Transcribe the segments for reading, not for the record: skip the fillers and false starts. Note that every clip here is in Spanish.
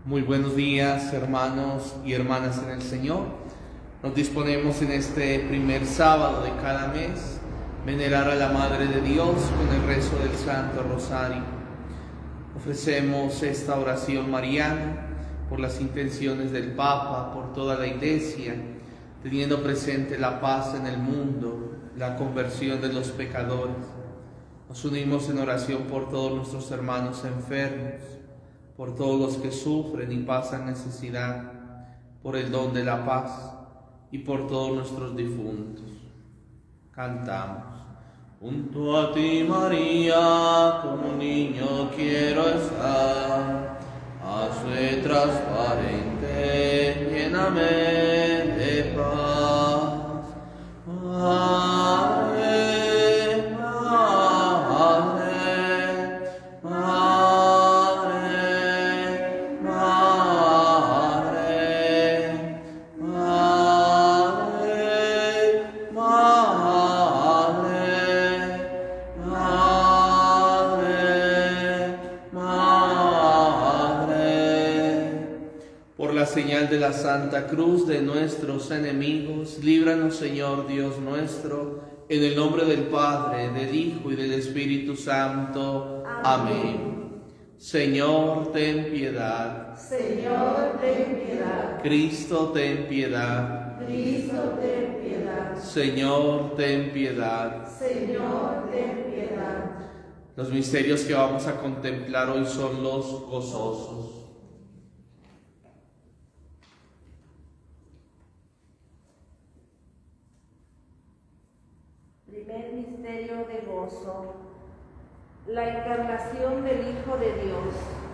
Muy buenos días, hermanos y hermanas en el Señor. Nos disponemos en este primer sábado de cada mes venerar a la Madre de Dios con el rezo del Santo Rosario. Ofrecemos esta oración mariana por las intenciones del Papa, por toda la Iglesia, teniendo presente la paz en el mundo, la conversión de los pecadores. Nos unimos en oración por todos nuestros hermanos enfermos, por todos los que sufren y pasan necesidad, por el don de la paz y por todos nuestros difuntos. Cantamos. Junto a ti, María, como un niño quiero estar, hazme transparente, lléname de paz. Señal de la Santa Cruz de nuestros enemigos, líbranos, Señor Dios nuestro, en el nombre del Padre, del Hijo y del Espíritu Santo. Amén. Señor, ten piedad. Señor, ten piedad. Cristo, ten piedad. Cristo, ten piedad. Señor, ten piedad. Señor, ten piedad. Los misterios que vamos a contemplar hoy son los gozosos. Primer misterio de gozo, la encarnación del Hijo de Dios.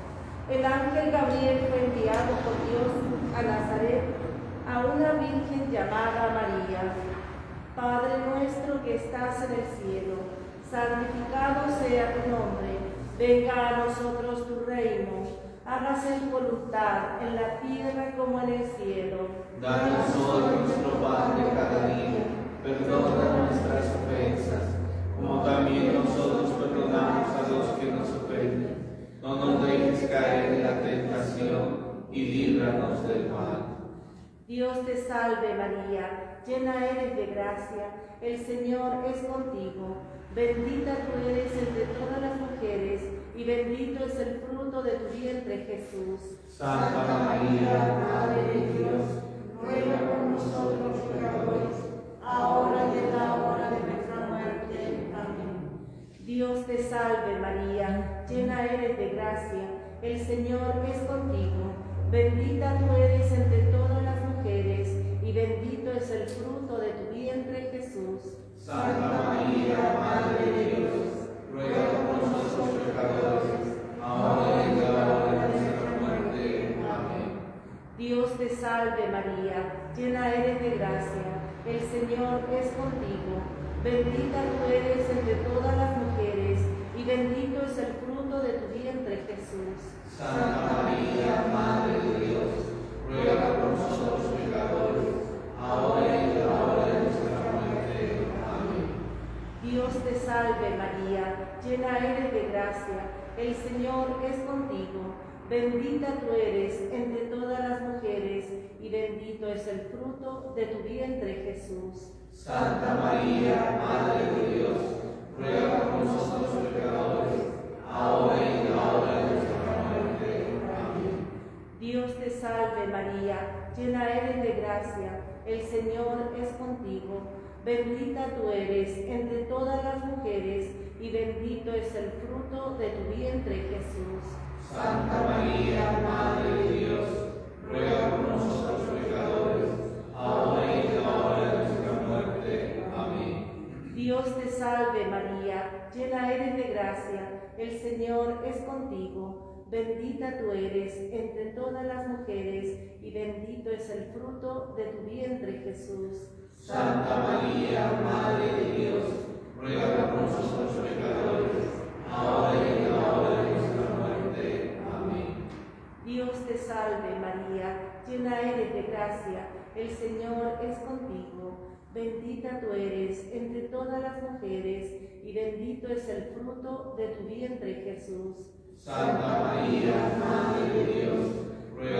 El ángel Gabriel fue enviado por Dios a Nazaret, a una virgen llamada María. Padre nuestro que estás en el cielo, santificado sea tu nombre, venga a nosotros tu reino, hágase tu voluntad en la tierra como en el cielo. Danos hoy nuestro pan de cada día. Perdona nuestras ofensas, como también nosotros perdonamos a los que nos ofenden. No nos dejes caer en la tentación y líbranos del mal. Dios te salve María, llena eres de gracia, el Señor es contigo. Bendita tú eres entre todas las mujeres, y bendito es el fruto de tu vientre, Jesús. Santa María, Madre de Dios, ruega por nosotros pecadores, ahora y en la hora de nuestra muerte. Amén. Dios te salve María, llena eres de gracia, el Señor es contigo. Bendita tú eres entre todas las mujeres, y bendito es el fruto de tu vientre, Jesús. Santa María, Madre de Dios, ruega por nosotros pecadores, ahora y en la hora de nuestra muerte. Amén. Dios te salve María, llena eres de gracia, el Señor es contigo. Bendita tú eres entre todas las mujeres, y bendito es el fruto de tu vientre, Jesús. Santa María, Madre de Dios, ruega por nosotros pecadores, ahora y en la hora de nuestra muerte. Amén. Dios te salve María, llena eres de gracia, el Señor es contigo. Bendita tú eres entre todas las mujeres, y bendito es el fruto de tu vientre, Jesús. Santa María, Madre de Dios, ruega por nosotros pecadores, ahora y en la hora de nuestra muerte. Amén. Dios te salve María, llena eres de gracia, el Señor es contigo. Bendita tú eres entre todas las mujeres, y bendito es el fruto de tu vientre, Jesús. Santa María, Madre de Dios, ruega por nosotros pecadores, ahora y en la hora de nuestra muerte. Amén. Dios te salve María, llena eres de gracia, el Señor es contigo. Bendita tú eres entre todas las mujeres, y bendito es el fruto de tu vientre, Jesús. Santa María, Madre de Dios, ruega por nosotros pecadores, ahora y en la hora de nuestra muerte. Amén. Dios te salve María, llena eres de gracia, el Señor es contigo. Bendita tú eres entre todas las mujeres, y bendito es el fruto de tu vientre, Jesús. Santa María, Madre de Dios, ruega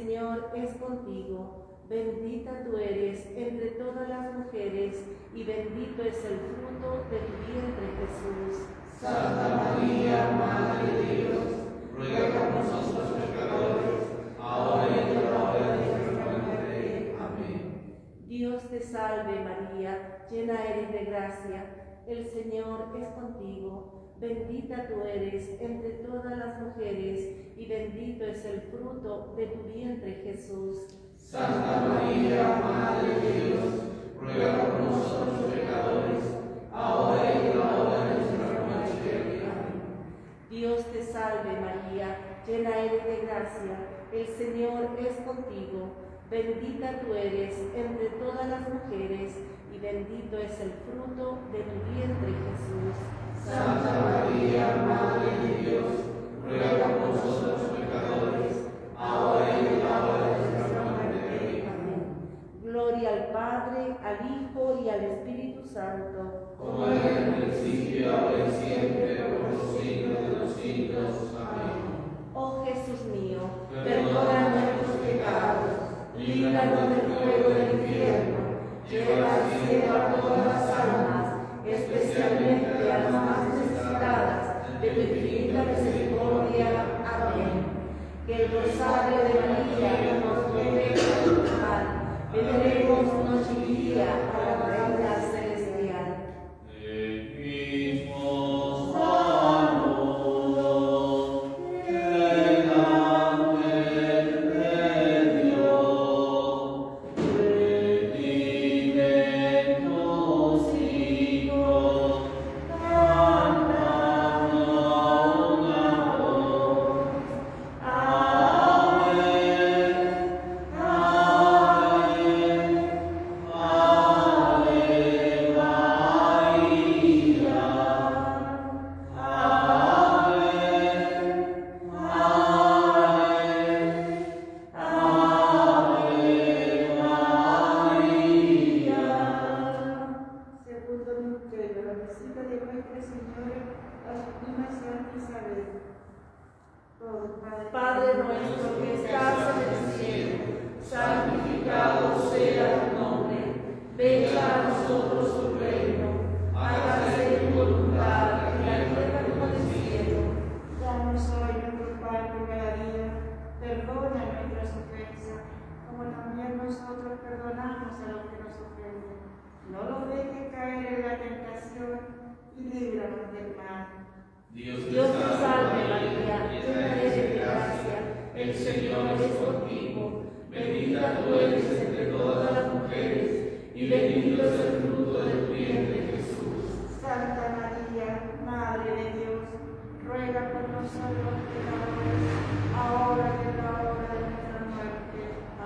Señor es contigo, bendita tú eres entre todas las mujeres, y bendito es el fruto de tu vientre, Jesús. Santa María, Madre de Dios, ruega por nosotros pecadores, ahora y en la hora de nuestra muerte. Amén. Dios te salve María, llena eres de gracia, el Señor es contigo, bendita tú eres entre todas las mujeres, y bendito es el fruto de tu vientre, Jesús. Santa María, Madre de Dios, ruega por nosotros pecadores, ahora y en la hora de nuestra muerte. Amén. Dios te salve María, llena eres de gracia, el Señor es contigo, bendita tú eres entre todas las mujeres, y bendito es el fruto de tu vientre, Jesús. Santa María, Madre de Dios, ruega por nosotros pecadores, ahora y en la hora de nuestra muerte. Amén. Gloria al Padre, al Hijo y al Espíritu Santo, como era en el principio, ahora y siempre, por los siglos de los siglos. Amén. Oh Jesús mío, perdona nuestros pecados, líbranos del fuego del infierno, lleva al cielo a todas las almas, especialmente a las más necesitadas de tu infinita misericordia. Amén. Que el rosario de María nos proteja del mal, veneremos noche y día a la Reina Celestial. El mismo saludo del ángel de Dios, redime tus hijos, cantando una voz. Amén, Segundo misterio, la visita de Nuestra Señora a su prima Santa Isabel. Padre nuestro que estás en el cielo, santificado sea tu nombre. Venga a nosotros tu reino. Hágase tu voluntad en la tierra como en el cielo. Danos hoy nuestro pan de cada día. Perdona nuestras ofensas, como también nosotros perdonamos a los que nos ofenden. No los dejes caer en la tentación y líbranos del mal. Dios Dios te salve María, llena eres de gracia, el Señor es contigo, bendita tú eres entre todas las mujeres, y bendito es el fruto de tu vientre, Jesús. Santa María, Madre de Dios, ruega por nosotros pecadores, ahora y en la hora de nuestra muerte.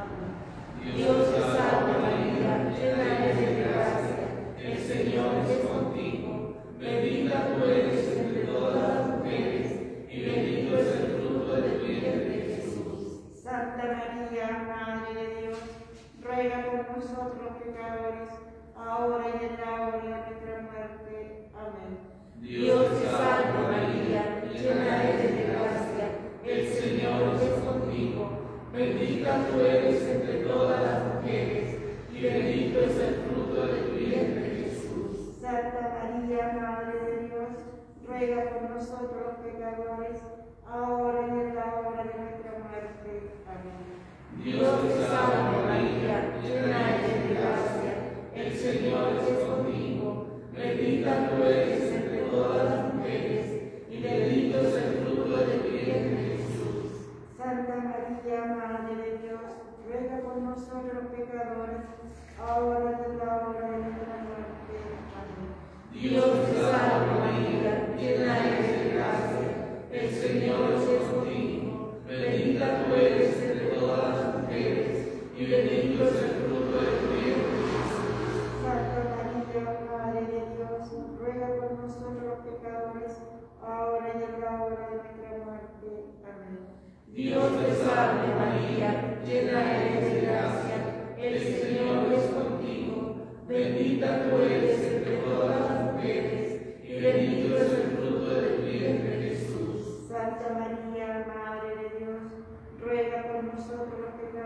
Amén. Dios te salve María, llena eres de gracia, el Señor es contigo, bendita tú eres entre todas las mujeres, y bendito es el fruto de tu vientre, Jesús. Santa María, Madre de Dios, ruega por nosotros pecadores, ahora y en la hora de nuestra muerte. Amén. Dios te salve María, llena eres de gracia, el Señor es contigo, bendita tú eres entre todas las mujeres, y bendito es el fruto de tu vientre, Jesús. Santa María, Madre de Dios, ruega por nosotros pecadores, ahora y en la hora de nuestra muerte. Amén. Dios te salve María, llena eres de gracia, el Señor es contigo, bendita tú eres entre todas las mujeres, y bendito es el fruto de tu vientre, Jesús. Santa María, Madre de Dios, ruega por nosotros pecadores, ahora y en la hora de nuestra muerte. Amén. Dios te salve María, llena eres de gracia, el Señor es contigo, bendita tú eres entre todas las mujeres, y bendito es el fruto de tu vientre, Jesús. Santa María, Madre de Dios, ruega por nosotros pecadores, ahora y en la hora de nuestra muerte. Amén. Dios te salve María, llena eres de gracia, el Señor es contigo, bendita tú eres entre todas las mujeres, y bendito es el fruto de tu vientre, Jesús. Santa María, Madre de Dios, ruega por nosotros pecadores,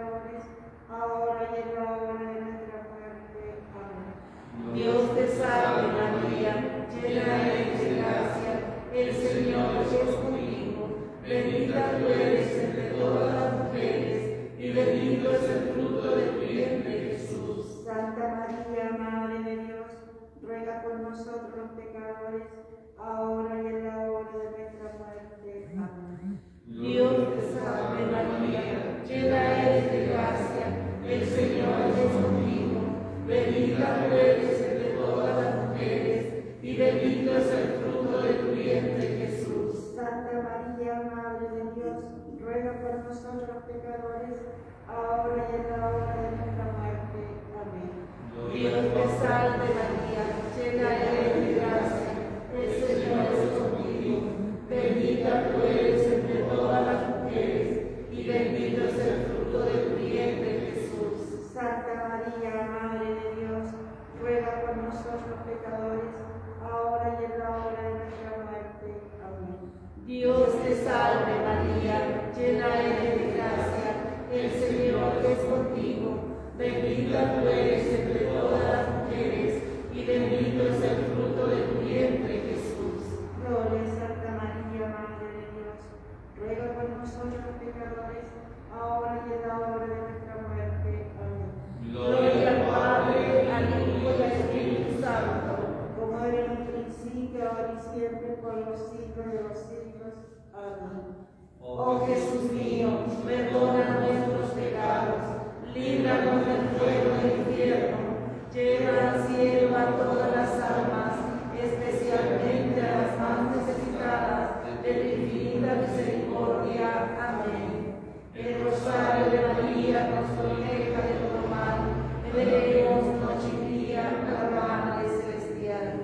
Dios te salve María, llena eres de gracia, el Señor es contigo, bendita tú eres entre todas las mujeres, y bendito es el fruto de tu vientre Jesús. Santa María, Madre de Dios, ruega por nosotros los pecadores, ahora y en la hora de nuestra muerte. Amén. Dios te salve María, llena eres de gracia, el Señor es contigo, bendita tú eres entre todas las mujeres, y bendito es el fruto de tu vientre Jesús. Santa María, Madre de Dios, ruega por nosotros los pecadores, ahora y en la hora de nuestra muerte. Amén. Dios te salve María, llena eres de gracia, el Señor es contigo, bendita tú eres entre todas las mujeres, y bendito es el fruto de tu vientre Jesús. Santa María, Madre de Dios, ruega por nosotros los pecadores, ahora y en la hora de nuestra muerte. Amén. Dios te salve María, llena eres de gracia, el Señor es contigo, bendita tú eres entre todas las mujeres, y bendito es el fruto de tu vientre Jesús. Gloria a Santa María, Madre de Dios, ruega por nosotros los pecadores, ahora y en la hora de nuestra muerte. Amén. Gloria al Padre, al Hijo y al Espíritu Santo, Como era en un principio, ahora y siempre, por los siglos de los siglos. Amén. oh Jesús mío, perdona nuestros pecados, líbranos del fuego del infierno, lleva al cielo a todas las almas, especialmente a las más necesitadas de tu infinita misericordia. Amén. El rosario de María nos proteja de todo mal, veneremos noche y día a la Madre Celestial.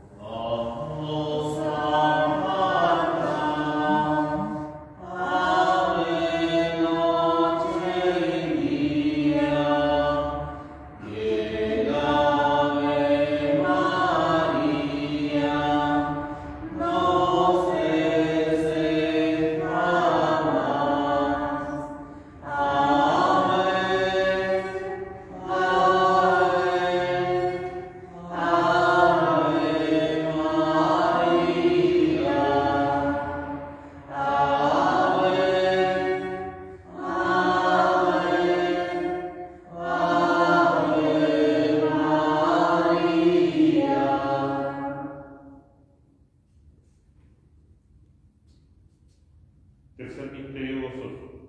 Tercer misterio gozoso: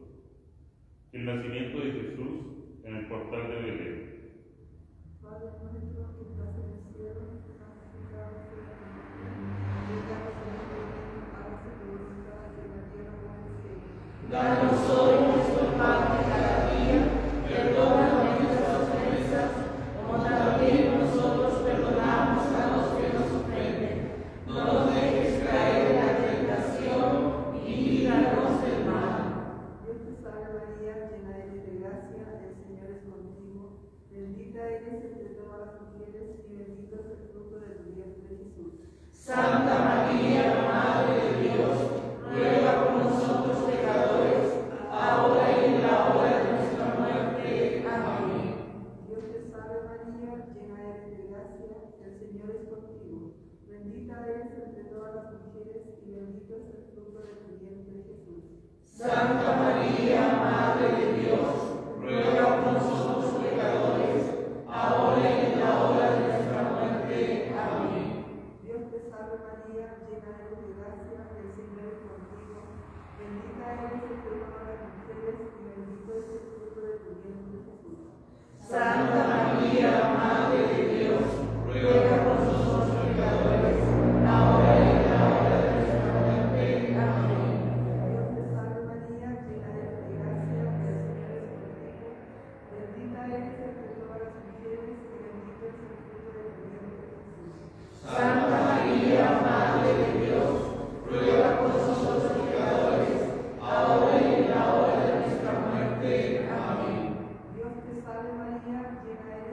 el nacimiento de Jesús en el portal de Belén. Padre nuestro que estás en el cielo, santificado sea tu nombre. Venga a nosotros tu reino, hágase tu voluntad en la tierra como en el cielo. Danos hoy nuestro pan de cada día, perdona nuestras ofensas, como también nosotros perdonamos a los que nos ofenden. No nos dejes caer en la tentación, y líbranos del mal. Dios te salve María, llena eres de gracia, el Señor es contigo. Bendita eres entre todas las mujeres, y bendito es el fruto de tu vientre Jesús. Santa María, Madre de Dios, ruega por nosotros pecadores, ahora y en la hora de nuestra muerte. Amén. Dios te salve María, llena eres de gracia, el Señor es contigo. Bendita eres entre todas las mujeres, y bendito es el fruto de tu vientre Jesús. Santa María, Madre de Dios, ruega por nosotros pecadores, ahora y en la hora de nuestra muerte. Amén. Dios te salve María, llena eres de gracia, el Señor es contigo. Bendita eres entre todas las mujeres, y bendito es el fruto de tu vientre Jesús. Santa María, Madre de Dios, ruega por nosotros pecadores, ahora y en la hora de nuestra muerte. Amén. Dios te salve María, llena eres de gracia, el Señor es contigo. Bendita eres entre todas las mujeres, y bendito es el fruto de tu vientre Jesús. Santa María, Madre de Dios, ruega por nosotros pecadores, ahora y en la hora de nuestra muerte. Amén. Dios te salve María, llena eres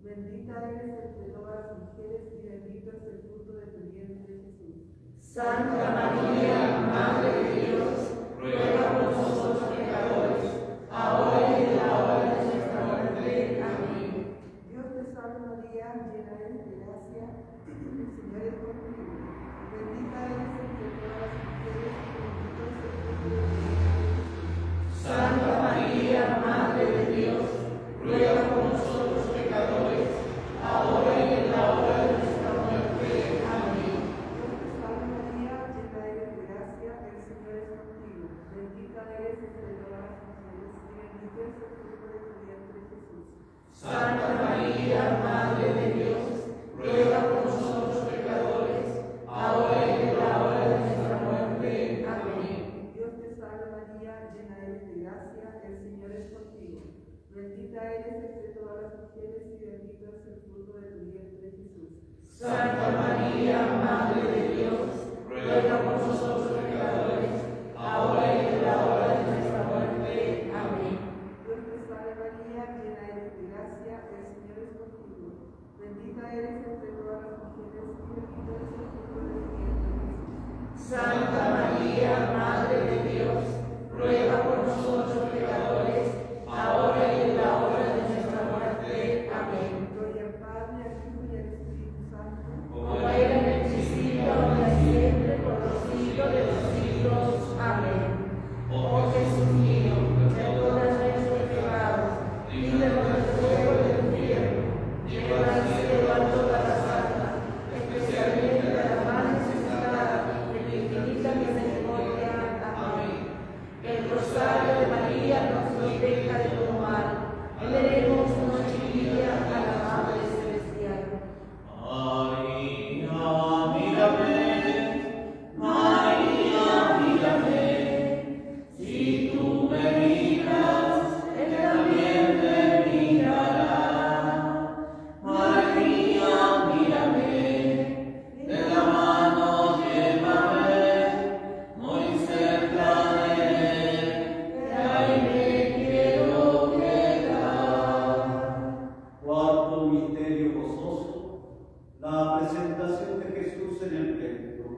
Bendita eres entre todas las mujeres y bendito es el fruto de tu vientre, Jesús. Santa María, Madre de Dios, ruega por nosotros pecadores, ahora y en la hora de nuestra muerte. Amén. Dios te salve María, llena eres de gracia, el Señor es contigo. Bendita eres entre todas las mujeres y bendito es el fruto de tu vientre, Jesús. Santa María, Madre de Dios, ruega por nosotros pecadores, ahora y en la hora de nuestra muerte. Amén. Dios te salve María, llena eres de gracia, el Señor es contigo. Bendita eres entre todas las mujeres y bendito es el fruto de tu vientre, Jesús. Santa María, Madre de Dios, ruega por nosotros pecadores, ahora y en la hora de nuestra muerte. Amén. Dios te salve María, llena eres de gracia, el Señor es contigo. Bendita eres entre todas las mujeres y bendito es el fruto de tu vientre, Jesús. Santa María, Madre de Dios, ruega por nosotros pecadores, ahora y en la hora de nuestra muerte. Amén. Dios te salve María, llena eres de gracia, el Señor es contigo. Bendita eres entre todas las mujeres y bendito es el fruto de tu vientre, Jesús. Santa María, Madre de Dios, ruega por nosotros pecadores, ahora y en la hora de nuestra muerte. Amén. Gloria al Padre, al Hijo y al Espíritu Santo. Como era en el principio, ahora y siempre, por los siglos de los siglos. Amén. Oh Jesús mío, perdona nuestros pecados, líbranos del fuego del infierno, lleva al cielo a todas las almas, especialmente a las más necesitadas de tu infinita misericordia. Amén. Que el rosario de María nos proteja de todo mal. Elevemos una chiquilla a la Madre Celestial. María, mírame, María, mírame, si tú me miras, Él también me mirará. María, mírame, de la mano llévame, muy cerca de Él, que ahí me quiero quedar. Cuarto misterio gozoso, la presentación de Jesús en el templo.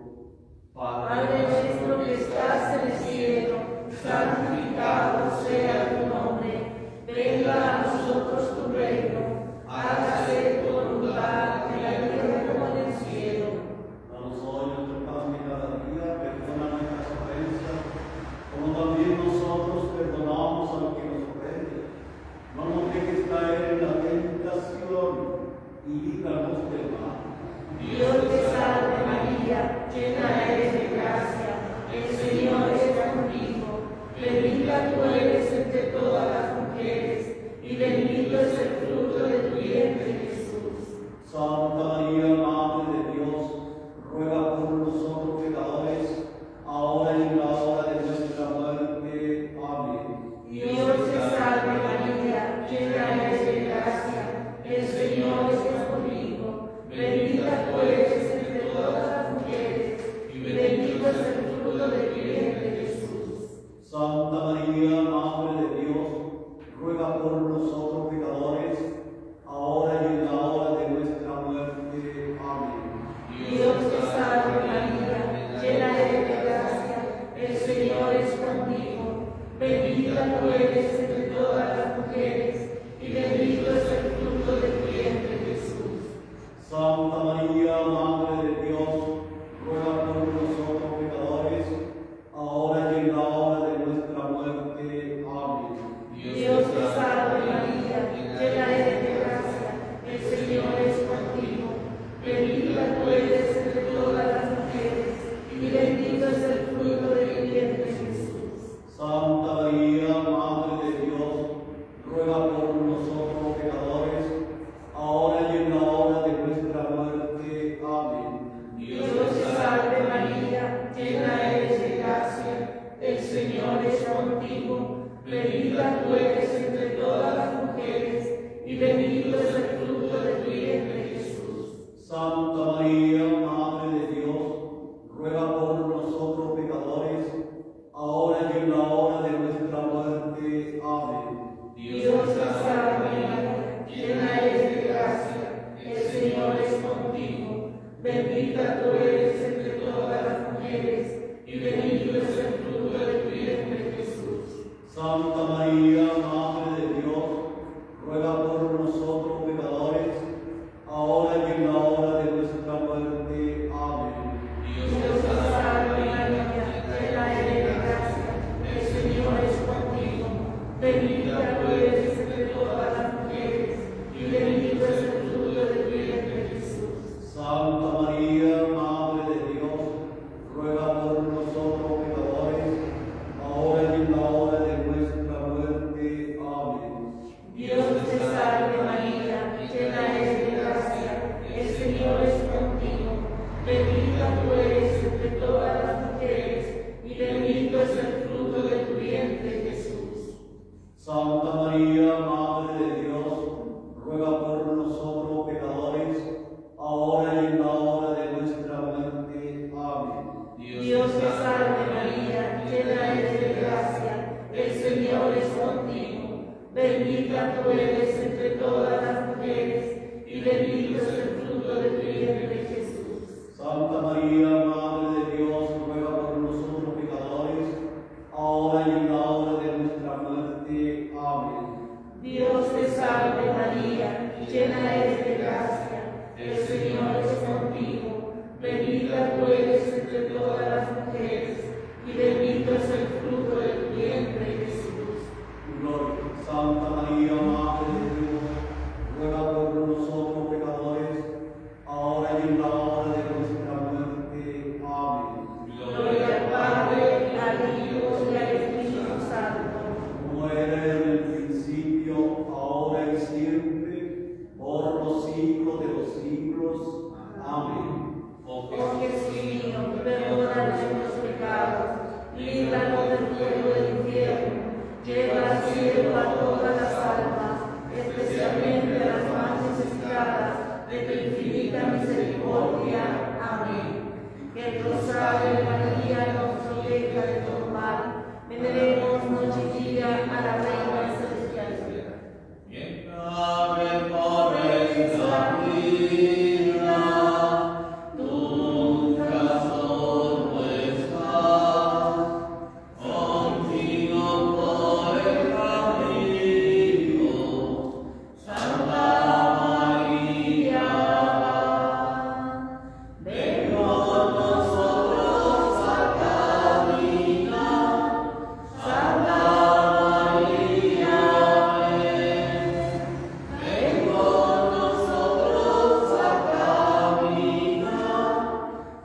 Padre nuestro que estás en el cielo, santificado sea tu nombre. Venga a nosotros tu reino. Hágase tu voluntad en la tierra como en el cielo. Danos hoy nuestro pan de cada día, perdona nuestras ofensas, como también nosotros perdonamos a los que nos ofenden. No nos dejes caer en la tentación y líbranos del mal. Dios te salve María, llena eres de gracia, el Señor es contigo. Bendita tú eres entre todas las mujeres, y bendito es el fruto de tu vientre, Jesús. Santa María, Madre de Dios, ruega por nosotros pecadores, ahora y en la hora de nuestra muerte. Amén. Dios te salve María, llena eres de gracia, el Señor es contigo. Bendita tú eres entre todas las mujeres, y bendito es el fruto de tu vientre, Jesús. Santa María, Madre de Dios, ruega por nosotros pecadores, ahora y en la hora de nuestra muerte. Amén. Dios te salve María, llena eres de gracia, el Señor es contigo. Bendita tú eres entre todas las mujeres, y bendito es el fruto de tu vientre, Jesús. Santa María, Madre de Dios, ruega por nosotros pecadores, ahora y en la hora de nuestra muerte. Amén. Dios te salve María, llena eres de gracia, el Señor es contigo. Bendita tú eres entre todas las mujeres, y bendito es el fruto de tu vientre, Jesús. Santa María, Madre de Dios, ruega por nosotros pecadores, ahora y en la hora de nuestra muerte. Amén. Dios te salve María, llena eres de gracia, el Señor es contigo. Bendita tú eres entre todas las mujeres, y bendito es el fruto de tu vientre, Jesús. Santa María, Madre de Dios, ruega por nosotros pecadores, ahora y en la hora de nuestra muerte. Amén. Dios te salve María, llena eres de gracia, bendita tú eres entre todas las mujeres, y bendito es el fruto de tu vientre, Jesús. Santa María, Madre de Dios, ruega por nosotros pecadores, ahora y en la hora de nuestra muerte. Amén. Dios te salve María, llena eres de gracia, el Señor es contigo, bendita tú eres entre todas las mujeres, y bendito es el fruto de tu vientre, Jesús. Santa María, Madre de Dios, ruega por nosotros pecadores, ahora y en la hora de nuestra muerte. Amén. Dios te salve María, llena eres de gracia, el Señor es contigo, bendita tú eres entre todas las mujeres, y bendito es el fruto de tu vientre, Jesús. Santa María, Madre de Dios, ruega por nosotros pecadores, ahora y en la hora de nuestra muerte. Amén. Dios te salve María, llena eres de gracia, el Señor es contigo, bendita tú eres entre todas las mujeres, y bendito es el fruto de tu vientre, Jesús. Santa María, Madre de Dios, ruega por nosotros pecadores, ahora y en la hora de nuestra muerte. Amén. Dios te salve María, llena eres de gracia, el Señor es contigo, bendita tú eres entre todas las mujeres, y bendito es el fruto de tu vientre, Jesús. Gloria. Santa María, Madre de Dios, ruega por nosotros pecadores, ahora y en la hora de nuestra muerte. Amén. Gloria al Padre, al Hijo y al Espíritu Santo. Como era en el principio, ahora y siempre, por los siglos de los siglos. Amén. Oh Jesús mío, perdona nuestros pecados, líbranos del fuego del infierno, lleva al cielo a todas las almas, especialmente a las más necesitadas de tu infinita misericordia. Amén. Que el rosario de María nos proteja de todo mal. Veneremos noche y día a la Reina Celestial. Ave María, tu corazón no está, contigo por el camino, Santa María, ven con nosotros a caminar, Santa María, ven con nosotros a caminar,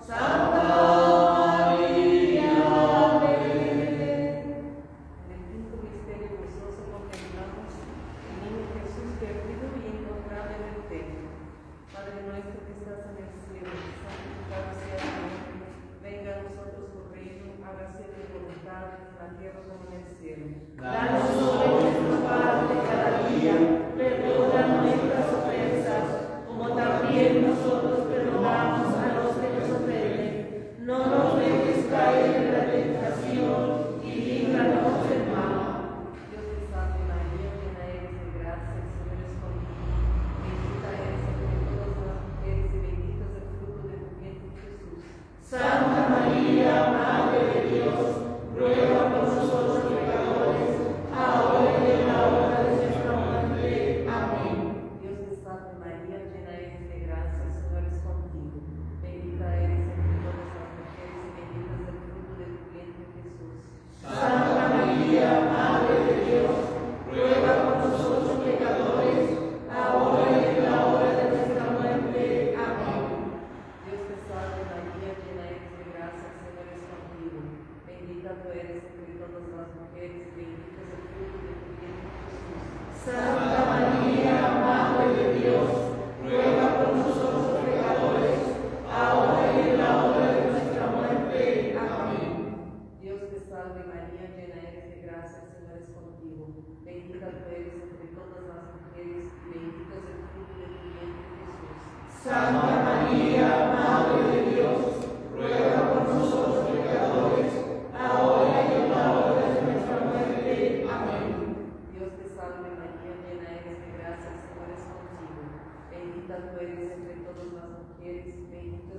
Santa María, ven. En el quinto misterio gozoso contemplamos el niño Jesús perdido y encontrado en el templo. Padre nuestro que estás en el cielo, santificado sea tu nombre. Venga a nosotros tu reino, hágase tu voluntad en la tierra como en el cielo. Danos hoy nuestro pan de cada día, perdona nuestras ofensas, como también nosotros perdonamos a los que nos ofenden. No nos dejes caer en la tentación y líbranos del mal. Dios te salve María, llena eres de gracia, el Señor es contigo. Bendita eres entre todas las mujeres y bendito es el fruto de tu vientre, Jesús. Santa María, Madre de Dios, ruega por nosotros pecadores, ahora y en la hora de nuestra muerte. Amén. Dios te salve María, llena eres de gracia, el Señor es contigo. Bendita eres entre todas las mujeres y bendito es el fruto de tu vientre, Jesús. Santa María, Madre de Dios, ruega por nosotros pecadores, ahora y en la hora de nuestra muerte. Amén. Dios te salve María, llena eres de gracia, el Señor es contigo. Bendita tú eres entre todas las mujeres y bendito es el fruto de tu vientre, Jesús. Santa María, Madre de Dios, ruega por nosotros pecadores, ahora y en la hora de nuestra muerte. Amén. Dios te salve María, llena eres de gracia, el Señor es contigo. Bendita tú eres entre todas las mujeres y bendito es el fruto de tu vientre, Jesús. Santa María, Madre de Dios, ruega por nosotros pecadores, ahora y en la hora de nuestra muerte. Amén. Dios te salve María, llena eres de gracia, el Señor es contigo. Bendita tú eres entre todas las mujeres y bendito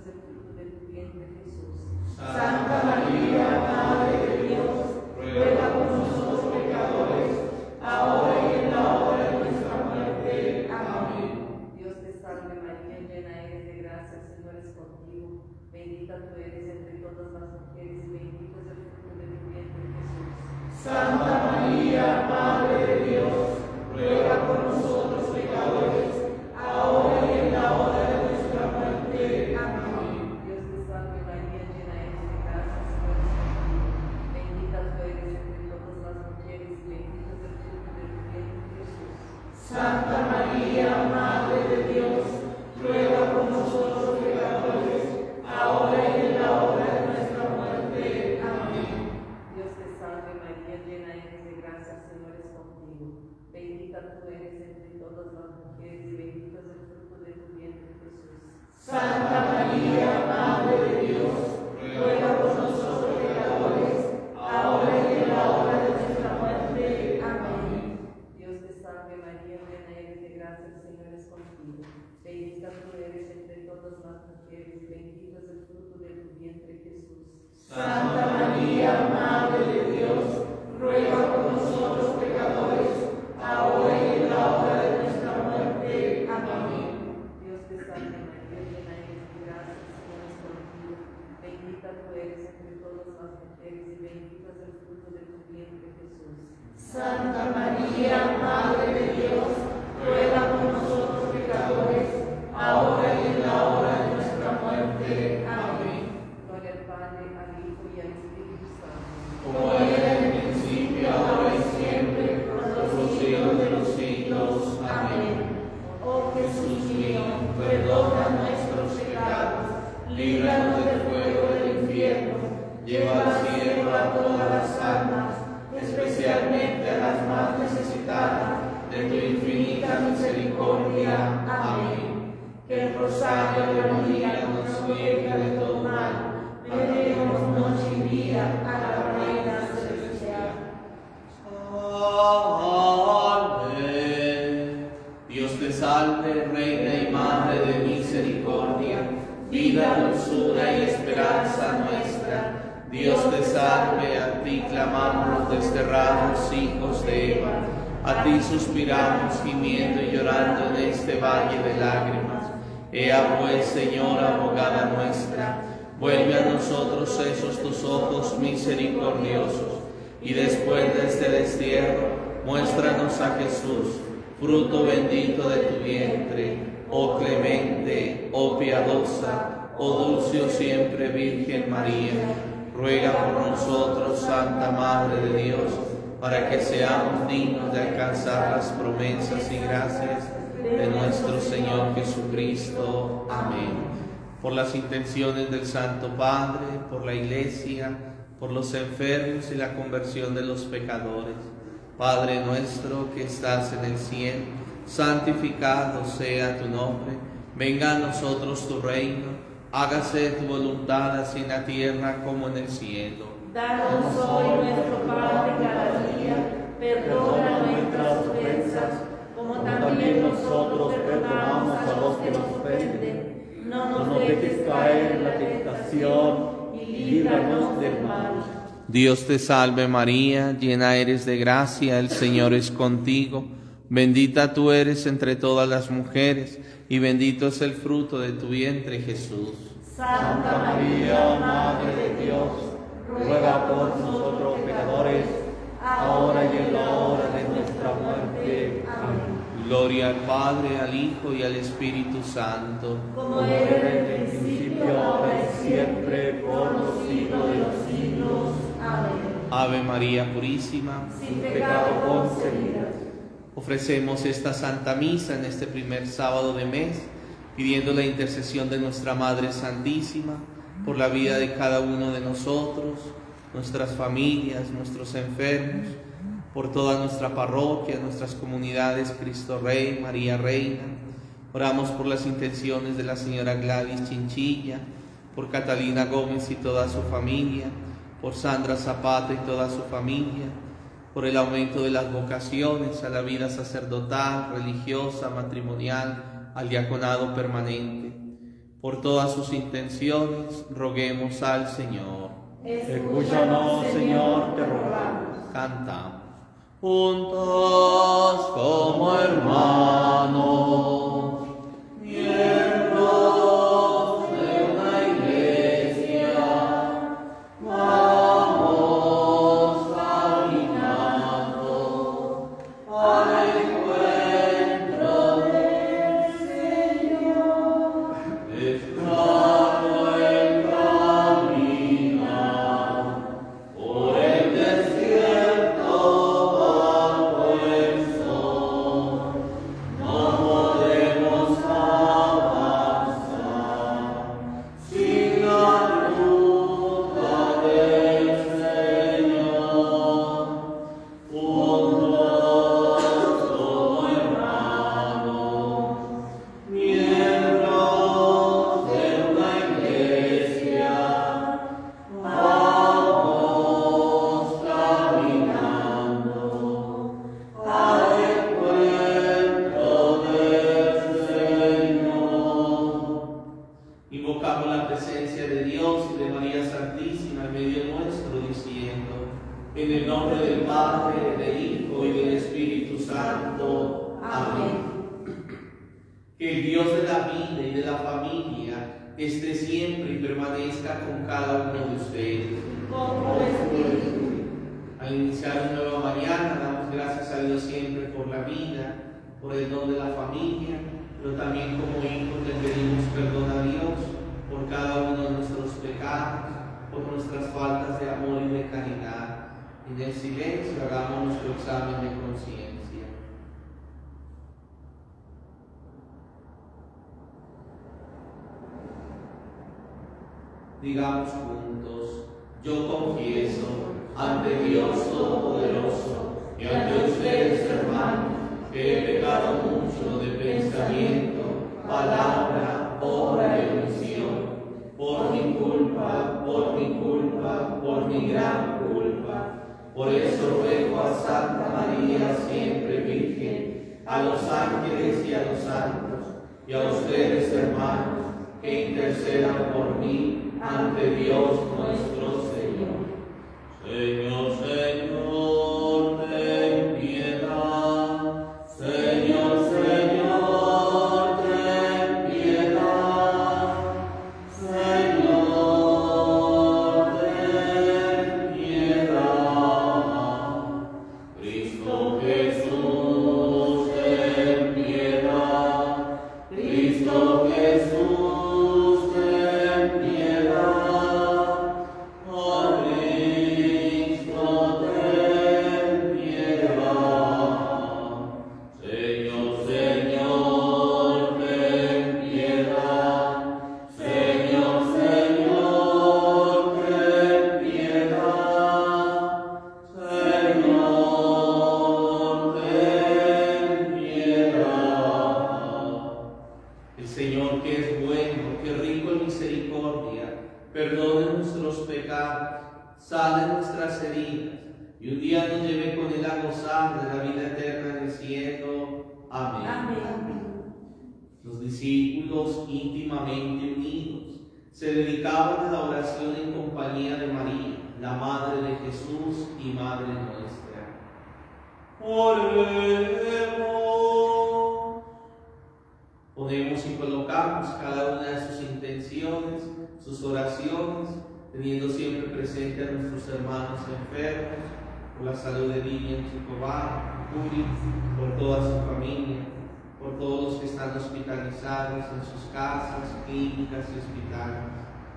Santa María, Madre de Dios, ruega por nosotros pecadores, ahora y en la hora de nuestra muerte. Amén. Dios te salve María, llena eres de gracia, Señor es contigo. Bendita tú eres entre todas las mujeres y bendito es el fruto de tu vientre, Jesús. Santa María, Madre de Dios, ruega por nosotros pecadores, ahora y en la hora de nuestra muerte. Amén. Dios te salve María, llena eres de gracia, Señor es contigo. Bendita tú eres entre todas las mujeres y bendito es el fruto de tu vientre, Jesús. Santa María, Madre de Dios, ruega por nosotros pecadores, ahora y en la hora de nuestra muerte. Amén. Dios te salve María, llena eres de gracia, el Señor es contigo. Bendita tú eres entre todas las mujeres y bendito es el fruto de tu vientre, Jesús. Santa María, Madre de Dios, ruega por nosotros pecadores, ahora y en la hora de nuestra muerte. Amén. Dios te salve María, llena eres de gracia, el Señor es contigo. Bendita tú eres entre todas las mujeres y bendito es el fruto de tu vientre, Jesús. Santa María, Madre de Dios, ruega por nosotros pecadores, ahora y en la hora de nuestra muerte. Amén. Gloria al Padre, al Hijo y al Espíritu Santo. Como era en el principio, ahora y siempre, por los siglos de los siglos. Amén. Oh Jesús mío, perdona nuestros pecados, líbranos del fuego del infierno, lleva al cielo a todas las almas, especialmente a las más necesitadas de tu infinita misericordia. Amén. Que el rosario de María nos protege de todo mal, veneremos noche y día a la Reina Celestial. Amén. Dios te salve, Reina y Madre de misericordia, vida, dulzura y esperanza nuestra. Dios te salve, a ti clamamos los desterrados hijos de Eva, a ti suspiramos gimiendo y llorando en este valle de lágrimas. Ea pues, Señora, abogada nuestra, vuelve a nosotros esos tus ojos misericordiosos, y después de este destierro, muéstranos a Jesús, fruto bendito de tu vientre, oh clemente, oh piadosa, oh dulce o siempre Virgen María. Ruega por nosotros, Santa Madre de Dios, para que seamos dignos de alcanzar las promesas y gracias de nuestro Señor Jesucristo. Amén. Por las intenciones del Santo Padre, por la Iglesia, por los enfermos y la conversión de los pecadores. Padre nuestro que estás en el cielo, santificado sea tu nombre. Venga a nosotros tu reino. Hágase tu voluntad así en la tierra como en el cielo. Danos hoy nuestro pan de cada día, perdona nuestras ofensas, como también nosotros perdonamos a los que nos ofenden. No nos dejes caer en la tentación y líbranos del mal. Dios te salve María, llena eres de gracia, el Señor es contigo. Bendita tú eres entre todas las mujeres, y bendito es el fruto de tu vientre, Jesús. Santa María, Madre de Dios, ruega por nosotros pecadores, ahora y en la hora de nuestra muerte. Amén. Gloria al Padre, al Hijo y al Espíritu Santo. Como era en el principio, ahora y siempre, por los siglos de los siglos. Amén. Ave María Purísima, sin pecado concebida. Ofrecemos esta Santa Misa en este primer sábado de mes, pidiendo la intercesión de nuestra Madre Santísima por la vida de cada uno de nosotros, nuestras familias, nuestros enfermos, por toda nuestra parroquia, nuestras comunidades, Cristo Rey, María Reina. Oramos por las intenciones de la señora Gladys Chinchilla, por Catalina Gómez y toda su familia, por Sandra Zapata y toda su familia, por el aumento de las vocaciones a la vida sacerdotal, religiosa, matrimonial, al diaconado permanente. Por todas sus intenciones, roguemos al Señor. Escúchanos, Señor, te rogamos. Cantamos. Juntos como hermanos, miembros de una iglesia, vamos caminando. nombre del Padre, del Hijo y del Espíritu Santo. Amén. Que el Dios de la vida y de la familia esté siempre y permanezca con cada uno de ustedes. Con el Espíritu. Al iniciar una nueva mañana, damos gracias a Dios siempre por la vida, por el don de la familia, pero también como hijos le pedimos perdón a Dios por cada uno de nuestros pecados, por nuestras faltas de amor y de caridad. En el silencio hagamos nuestro examen de conciencia. Digamos juntos: yo confieso ante Dios Todopoderoso y ante ustedes, hermanos, que he pecado mucho de pensamiento, palabra, obra y omisión, por mi culpa, por mi gran culpa. Por eso ruego a Santa María, siempre Virgen, a los ángeles y a los santos, y a ustedes, hermanos, que intercedan por mí ante Dios nuestro Señor. Señor, Señor, ten piedad. Señor, Señor, ten piedad. Señor, ten piedad. Cristo Jesús, ten piedad. Cristo Jesús, ten piedad. Oh Cristo, ten piedad. Señor, Señor, ten piedad. Señor, Señor, ten piedad. Señor, ten piedad. El Señor, que es bueno, que rico en misericordia, perdone nuestros pecados, sane nuestras heridas, y un día nos lleve con Él a gozar de la vida eterna en el cielo. Amén. Amén. Los discípulos, íntimamente unidos, se dedicaban a la oración en compañía de María, la Madre de Jesús y Madre nuestra. Oremos. Ponemos y colocamos cada una de sus intenciones, sus oraciones, teniendo siempre presente a nuestros hermanos enfermos, por la salud de Lilian Chicobar, Curi, por toda su familia, por todos los que están hospitalizados en sus casas, clínicas y hospitales.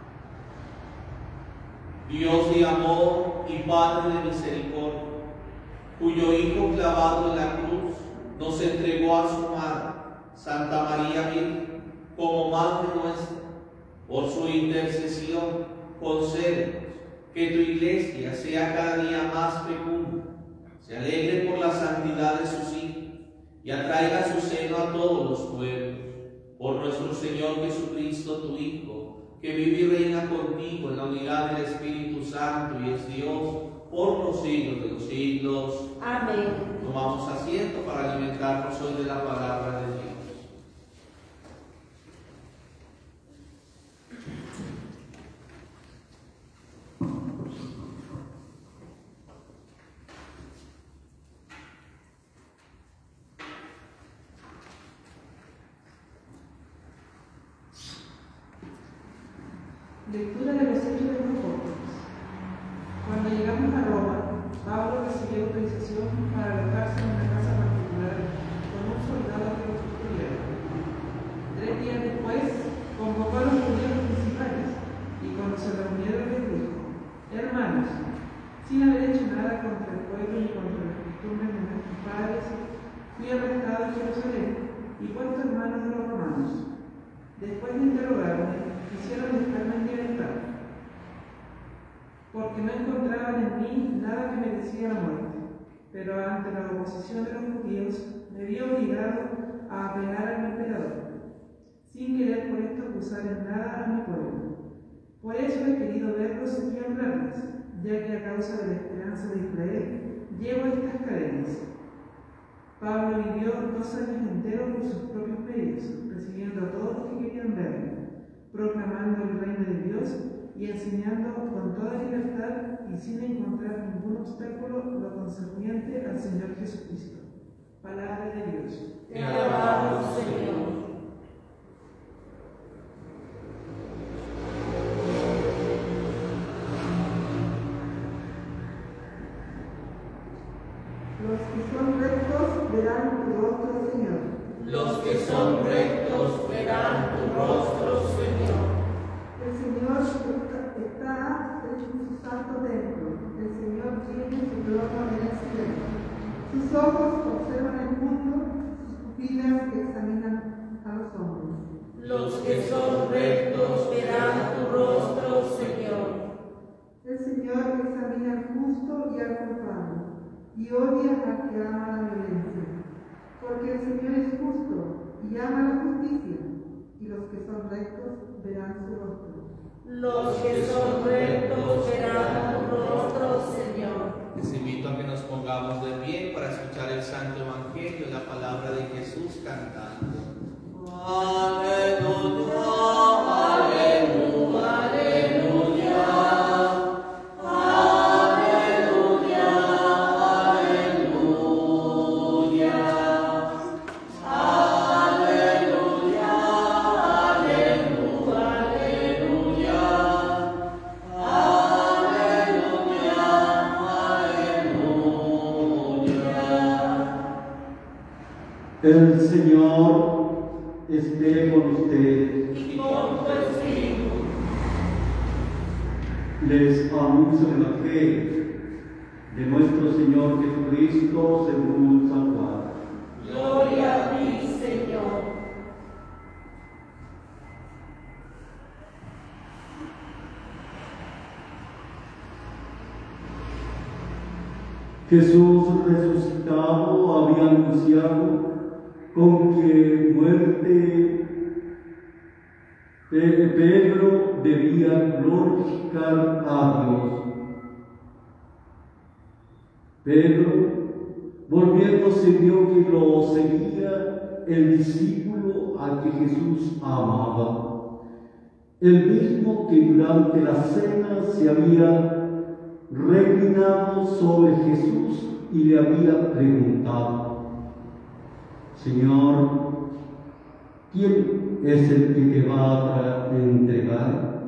Dios de amor y Padre de misericordia, cuyo Hijo clavado en la cruz nos entregó a su Madre, Santa María Virgen, como Madre nuestra, por su intercesión, concédenos que tu Iglesia sea cada día más fecunda, se alegre por la santidad de sus hijos y atraiga a su seno a todos los pueblos. Por nuestro Señor Jesucristo, tu Hijo, que vive y reina contigo en la unidad del Espíritu Santo y es Dios por los siglos de los siglos. Amén. Tomamos asiento para alimentarnos hoy de la palabra de Dios. Lectura de los Hechos de los Apóstoles. Cuando llegamos a Roma, Pablo recibió autorización para alojarse en una casa particular con un soldado que lo custodiaba. 3 días después, convocó a los judíos principales y cuando se reunieron les dijo: hermanos, sin haber hecho nada contra el pueblo ni contra las costumbres de nuestros padres, fui arrestado en Jerusalén y puesto en manos de los romanos. Después de interrogarme, quisieron dejarme en libertad, porque no encontraban en mí nada que merecía la muerte, pero ante la oposición de los judíos me vi obligado a apelar al emperador, sin querer por esto acusar en nada a mi pueblo. Por eso he querido verlos y hablarles, ya que a causa de la esperanza de Israel llevo estas cadenas. Pablo vivió 2 años enteros por sus propios medios, recibiendo a todos los que querían verlo, proclamando el reino de Dios y y enseñando con toda libertad y sin encontrar ningún obstáculo lo concerniente al Señor Jesucristo. Palabra de Dios. Te alabamos, Señor. Los que son rectos verán tu rostro, Señor. Los que son rectos verán tu rostro, Señor. El Señor está en su santo templo. El Señor tiene su trono en el cielo. Sus ojos observan el mundo, sus pupilas examinan a los hombres. Los que son rectos verán tu rostro, Señor. El Señor examina al justo y al culpable, y odia al que ama la violencia. Porque el Señor es justo y ama la justicia, y los que son rectos verán su rostro. Los que son rectos verán tu rostro, Señor. Les invito a que nos pongamos de pie para escuchar el Santo Evangelio, la palabra de Jesús cantando. Aleluya, aleluya, aleluya. El Señor esté con ustedes. Y con tu espíritu. Les anuncio la fe de nuestro Señor Jesucristo según San Juan. Gloria a ti, Señor. Jesús resucitado había anunciado con que muerte Pedro debía glorificar a Dios. Pedro, volviéndose, vio que lo seguía el discípulo al que Jesús amaba, el mismo que durante la cena se había reclinado sobre Jesús y le había preguntado: Señor, ¿quién es el que te va a entregar?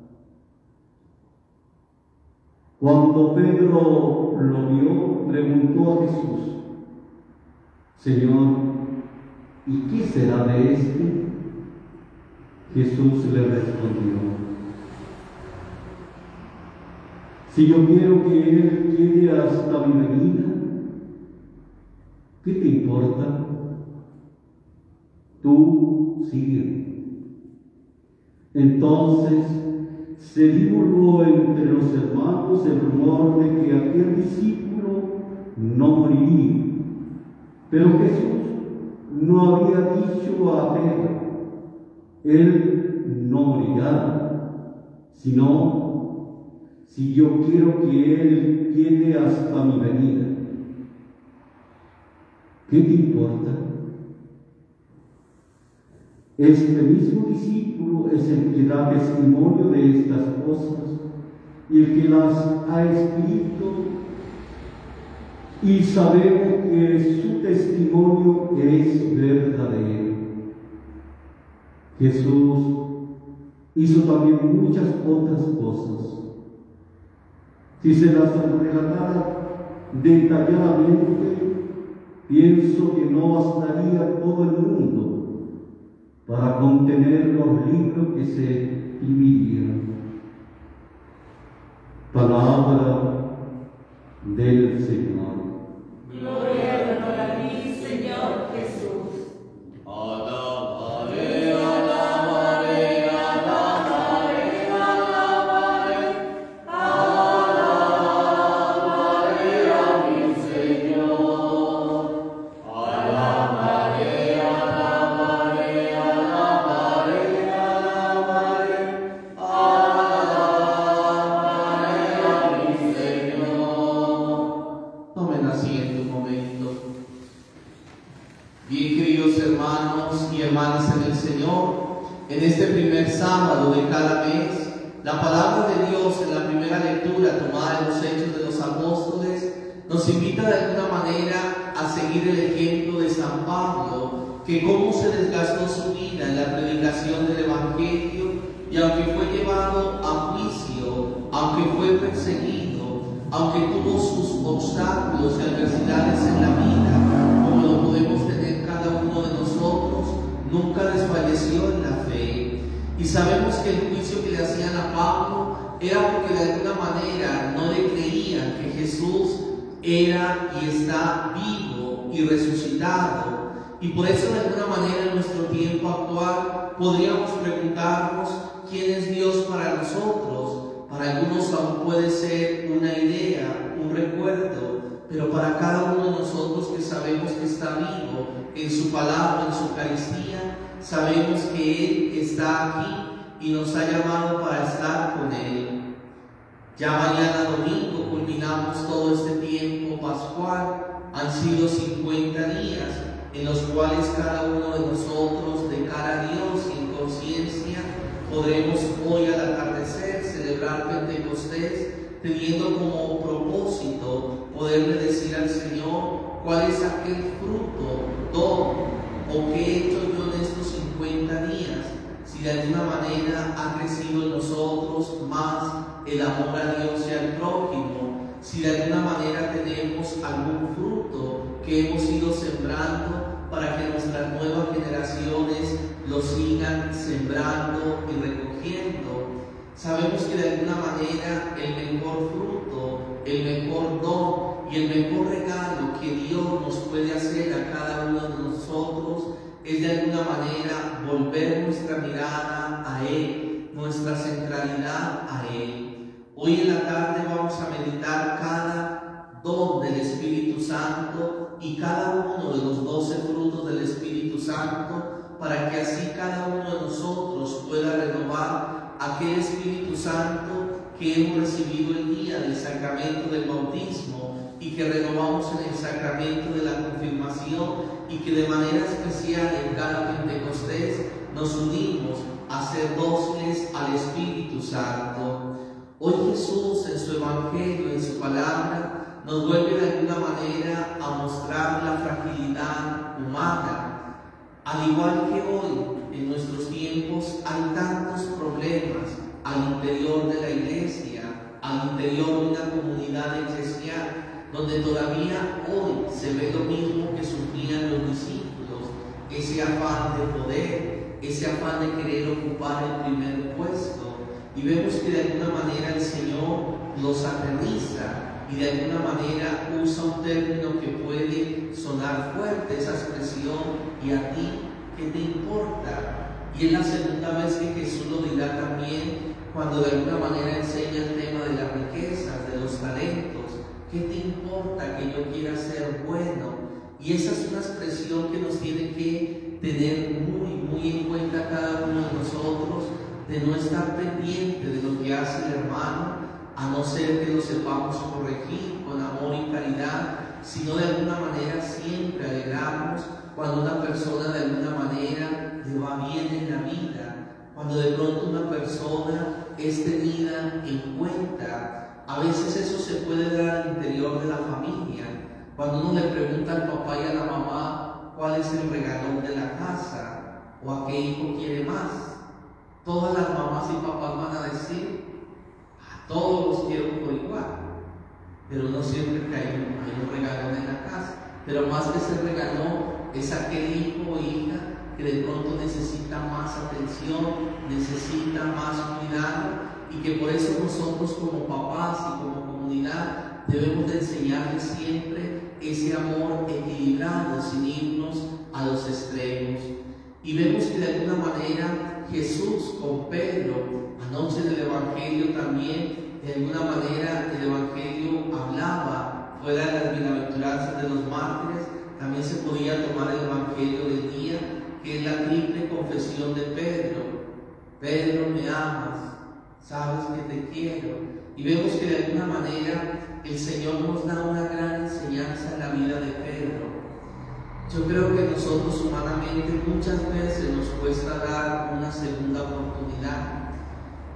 Cuando Pedro lo vio, preguntó a Jesús: Señor, ¿y qué será de este? Jesús le respondió: Si yo quiero que él quede hasta mi venida, ¿qué te importa? Tú sigue. Entonces se divulgó entre los hermanos el rumor de que aquel discípulo no moriría. Pero Jesús no había dicho a Pedro: él no morirá, sino: si yo quiero que él quede hasta mi venida. ¿Qué te importa? Este mismo discípulo es el que da testimonio de estas cosas y el que las ha escrito, y sabemos que su testimonio es verdadero. Jesús hizo también muchas otras cosas. Si se las relatara detalladamente, pienso que no bastaría todo el mundo para contener los libros que se escribirían. Palabra del Señor. Gloria y honor a ti, Señor Jesús. Alabaré, alabaré, alabaré, alabaré, alabaré a mi Señor. Alabaré, alabaré, alabaré, alabaré, alabaré a mi Señor. Tomen asiento un momento. Bien, queridos hermanos y hermanas en el Señor, en este primer sábado de cada mes La palabra de Dios en la primera lectura tomada de los Hechos de los Apóstoles nos invita de alguna manera a seguir el ejemplo de San Pablo, que cómo se desgastó su vida en la predicación del Evangelio, y aunque fue llevado a juicio, aunque fue perseguido, aunque tuvo sus obstáculos y adversidades en la vida, como lo podemos tener cada uno de nosotros, nunca desfalleció en la fe. Y sabemos que el juicio que le hacían a Pablo era porque de alguna manera no le creían que Jesús era y está vivo y resucitado. Y por eso de alguna manera en nuestro tiempo actual podríamos preguntarnos quién es Dios para nosotros. Para algunos aún puede ser una idea, un recuerdo, pero para cada uno de nosotros que sabemos que está vivo en su palabra, en su Eucaristía, sabemos que Él está aquí y nos ha llamado para estar con Él. Ya mañana domingo culminamos todo este tiempo pascual. Han sido 50 días en los cuales cada uno de nosotros, de cara a Dios y en conciencia, podremos hoy al atardecer celebrar Pentecostés, teniendo como propósito poderle decir al Señor cuál es aquel fruto, don o qué he hecho yo en estos 50 días, si de alguna manera ha crecido en nosotros más el amor a Dios y al prójimo, si de alguna manera tenemos algún fruto que hemos ido sembrando para que nuestras nuevas generaciones lo sigan sembrando y recogiendo. Sabemos que de alguna manera el mejor fruto, el mejor don y el mejor regalo que Dios nos puede hacer a cada uno de nosotros es de alguna manera volver nuestra mirada a Él, nuestra centralidad a Él. Hoy en la tarde vamos a meditar cada don del Espíritu Santo y cada uno de los 12 frutos del Espíritu Santo, para que así cada uno de nosotros pueda renovar aquel Espíritu Santo que hemos recibido el día del sacramento del bautismo y que renovamos en el sacramento de la confirmación, y que de manera especial en cada Pentecostés nos unimos a ser dóciles al Espíritu Santo. Hoy Jesús en su Evangelio, en su palabra, nos vuelve de alguna manera a mostrar la fragilidad humana. Al igual que hoy, en nuestros tiempos, hay tantos problemas al interior de la iglesia, al interior de una comunidad eclesial, donde todavía hoy se ve lo mismo que sufrían los discípulos, ese afán de poder, ese afán de querer ocupar el primer puesto. Y vemos que de alguna manera el Señor los aterriza y de alguna manera usa un término que puede sonar fuerte, esa expresión: ¿y a ti qué te importa? Y es la segunda vez que Jesús lo dirá también cuando de alguna manera enseña el tema de las riquezas, de los talentos. ¿Qué te importa que yo quiera ser bueno? Y esa es una expresión que nos tiene que tener muy en cuenta cada uno de nosotros, de no estar pendiente de lo que hace el hermano, a no ser que lo sepamos corregir con amor y caridad, sino de alguna manera siempre alegrarnos cuando una persona de alguna manera le va bien en la vida, cuando de pronto una persona es tenida en cuenta. A veces eso se puede dar al interior de la familia, cuando uno le pregunta al papá y a la mamá cuál es el regalón de la casa o a qué hijo quiere más. Todas las mamás y papás van a decir: a todos los quiero por igual, pero no siempre hay un regalón en la casa. Pero más que ese regalón es aquel hijo o hija que de pronto necesita más atención, necesita más cuidado, y que por eso nosotros como papás y como comunidad debemos de enseñarles siempre ese amor equilibrado, sin irnos a los extremos. Y vemos que de alguna manera Jesús con Pedro, anoche en el Evangelio también, de alguna manera el Evangelio hablaba, fuera de las bienaventuranzas de los mártires, también se podía tomar el Evangelio del día, que es la triple confesión de Pedro. Pedro, me amas, sabes que te quiero. Y vemos que de alguna manera el Señor nos da una gran enseñanza en la vida de Pedro. Yo creo que nosotros humanamente muchas veces nos cuesta dar una segunda oportunidad.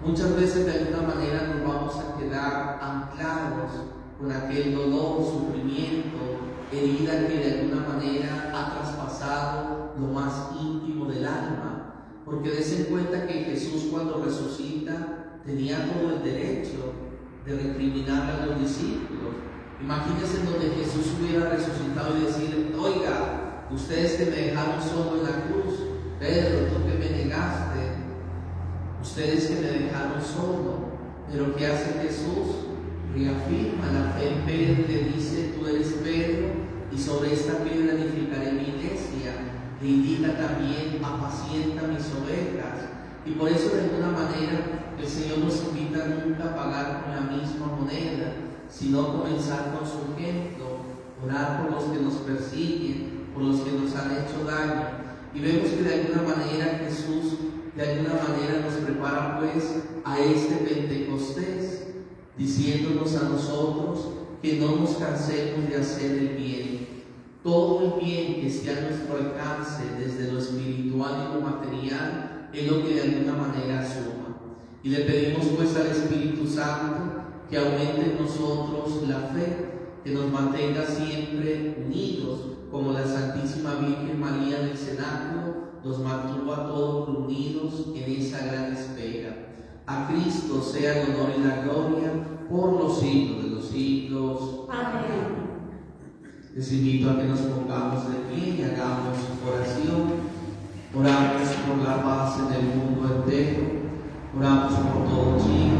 Muchas veces de alguna manera nos vamos a quedar anclados con aquel dolor, sufrimiento, herida que de alguna manera ha traspasado lo más íntimo del alma. Porque des en cuenta que Jesús, cuando resucita, tenía todo el derecho de recriminar a los discípulos. Imagínense donde Jesús hubiera resucitado y decir: oiga, ustedes que me dejaron solo en la cruz, Pedro, tú que me negaste, ustedes que me dejaron solo. Pero ¿qué hace Jesús? Reafirma la fe en Pedro, le dice: tú eres Pedro, y sobre esta piedra edificaré mi iglesia. Le indica también: apacienta mis ovejas. Y por eso, de alguna manera, el Señor nos invita nunca a pagar con la misma moneda, sino comenzar con su ejemplo, orar por los que nos persiguen, por los que nos han hecho daño. Y vemos que de alguna manera Jesús, de alguna manera, nos prepara pues a este Pentecostés, diciéndonos a nosotros que no nos cansemos de hacer el bien. Todo el bien que esté a nuestro alcance, desde lo espiritual y lo material, es lo que de alguna manera suma. Y le pedimos pues al Espíritu Santo que aumente en nosotros la fe, que nos mantenga siempre unidos, como la Santísima Virgen María del Cenáculo nos mantuvo a todos unidos en esa gran espera. A Cristo sea el honor y la gloria por los siglos de los siglos. Amén. Les invito a que nos pongamos de pie y hagamos oración. Oramos por la paz en el mundo entero. Oramos por todo Chile,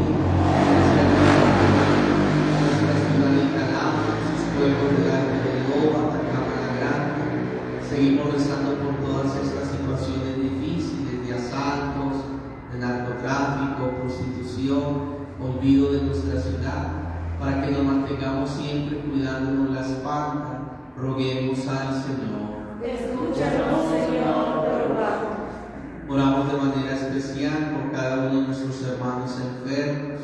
nuestra ciudad de Calama, sus pueblos del Alto de Loba, Atacama la Grande. Seguimos rezando por todas estas situaciones difíciles de asaltos, de narcotráfico, prostitución, olvido de nuestra ciudad, para que nos mantengamos siempre cuidándonos la espalda. Roguemos al Señor. Escúchanos, Señor, te rogamos. Oramos de manera especial por cada uno de nuestros hermanos enfermos.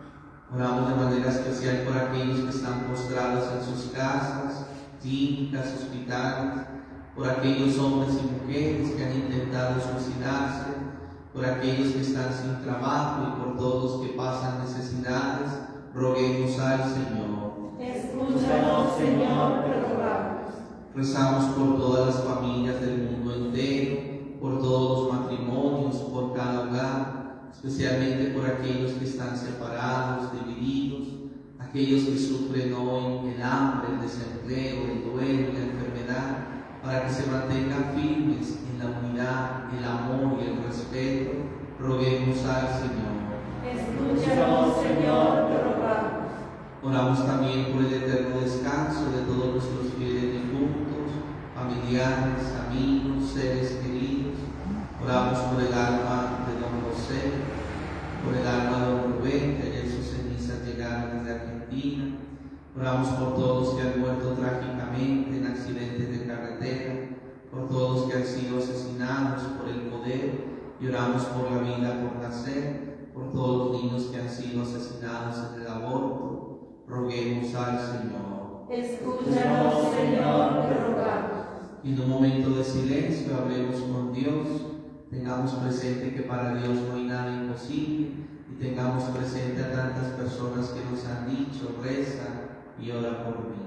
Oramos de manera especial por aquellos que están postrados en sus casas, clínicas, hospitales, por aquellos hombres y mujeres que han intentado suicidarse, por aquellos que están sin trabajo y por todos los que pasan necesidades. Roguemos al Señor. Escúchanos, Señor, te rogamos. Rezamos por todas las familias del mundo entero, por todos los matrimonios, por cada hogar, especialmente por aquellos que están separados, divididos, aquellos que sufren hoy el hambre, el desempleo, el duelo y la enfermedad, para que se mantengan firmes en la unidad, el amor y el respeto. Roguemos al Señor. Escúchanos, Señor, te rogamos. Oramos también por el eterno descanso de todos nuestros fieles difuntos, familiares, amigos, seres queridos. Oramos por el alma de don José, por el alma de don Rubén, que ayer sus cenizas llegaron desde Argentina. Oramos por todos los que han muerto trágicamente en accidentes de carretera, por todos los que han sido asesinados por el poder, y oramos por la vida por nacer, por todos los niños que han sido asesinados en el aborto. Roguemos al Señor. Escúchanos, Señor, te rogamos. Y en un momento de silencio hablemos con Dios, tengamos presente que para Dios no hay nada imposible, y tengamos presente a tantas personas que nos han dicho: reza y ora por mí.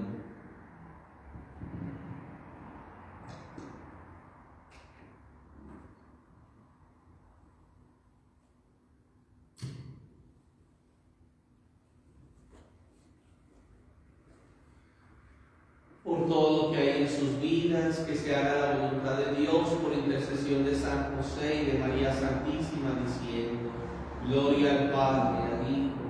Por todo lo que hay en sus vidas, que se haga la voluntad de Dios por intercesión de San José y de María Santísima, diciendo: gloria al Padre, al Hijo.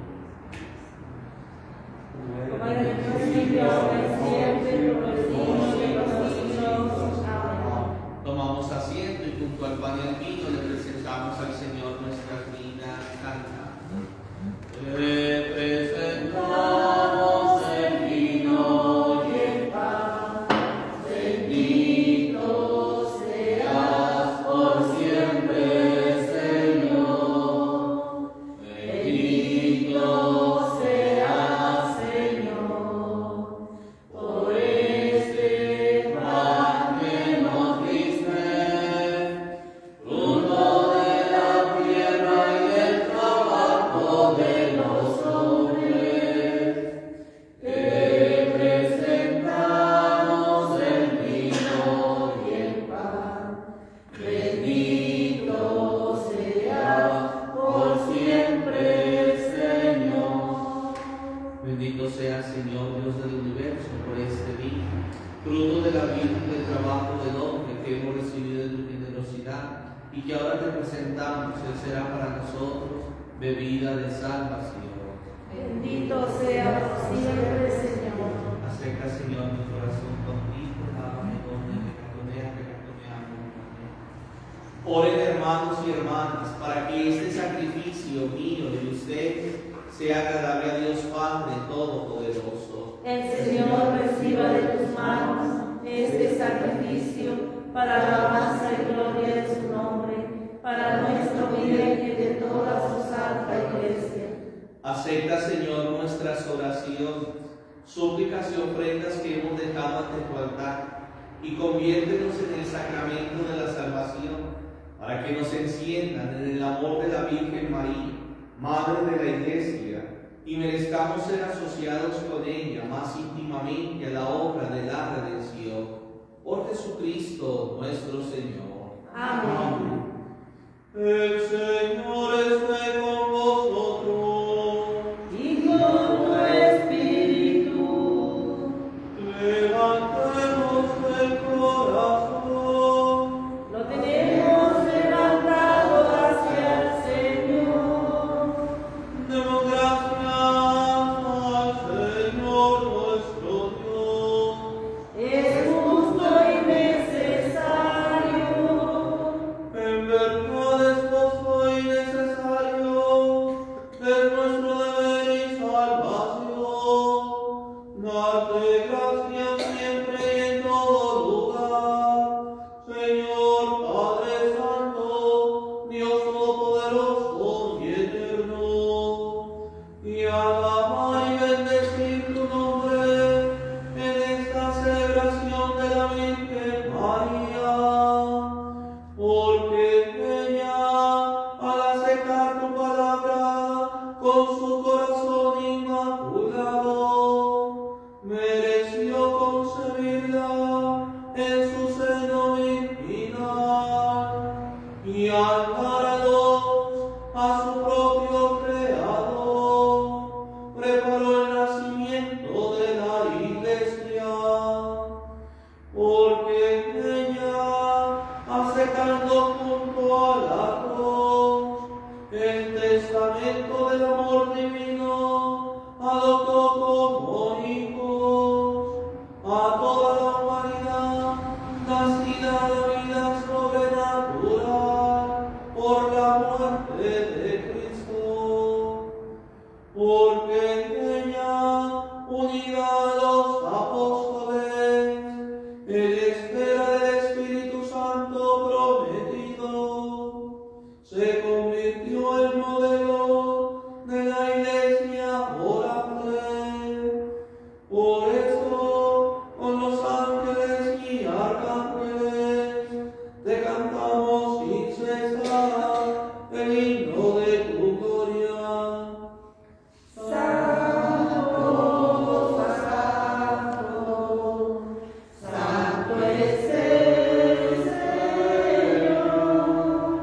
Como en el principio, ahora y siempre, por los siglos de los siglos. Amén. Tomamos asiento y junto al pan y al vino le presentamos al Señor nuestras vidas cantando. Le presentamos el vino y el pan, bendito seas por siempre, Señor. Bendito seas, Señor, fruto de la vida y del trabajo del hombre que hemos recibido de tu generosidad y que ahora te presentamos, Él será para nosotros bebida de salvación. Bendito sea por siempre, Señor. Acerca, Señor, mi corazón contigo, lávame con el pecatoneamos. Oren, hermanos y hermanas, para que este sacrificio mío de ustedes sea agradable a Dios Padre Todopoderoso. El Señor reciba de tus manos este sacrificio para la alabanza y gloria de su nombre, para nuestro bien y de toda su santa Iglesia. Acepta, Señor, nuestras oraciones, súplicas y ofrendas que hemos dejado ante tu altar, y conviértenos en el sacramento de la salvación, para que nos enciendan en el amor de la Virgen María, Madre de la Iglesia, y merezcamos ser asociados con ella más íntimamente a la obra de la redención. Por Jesucristo nuestro Señor. Amén. El Señor esté con vosotros. Y con tu espíritu. Levantemos el corazón. Lo tenemos levantado hacia el Señor. Demos gracias al Señor nuestro Dios. Es justo y necesario. En verdad es justo y necesario, es nuestro deber y salvación. Darte gracias siempre y en todo lugar, Señor Padre Santo, Dios Todopoderoso y Eterno, y alabar y bendecir tu nombre en esta celebración de la Virgen María, porque ella, al aceptar tu palabra con su corazón inmaculado, mereció concebirla en su seno virginal y al dar a luz a su propio Creador, preparó el nacimiento de la Iglesia, porque ella, aceptando junto a la cruz el testamento del amor divino, adoptó como hijos a toda la humanidad nacida de vida sobrenatural por la muerte de Cristo. Porque ella, unida a los apóstoles, en espera del Espíritu Santo prometido, se convirtió en modelo de la Iglesia orante. Por eso, con los ángeles y arcángeles, te cantamos sin cesar el himno de tu gloria. Santo, santo, santo es el Señor.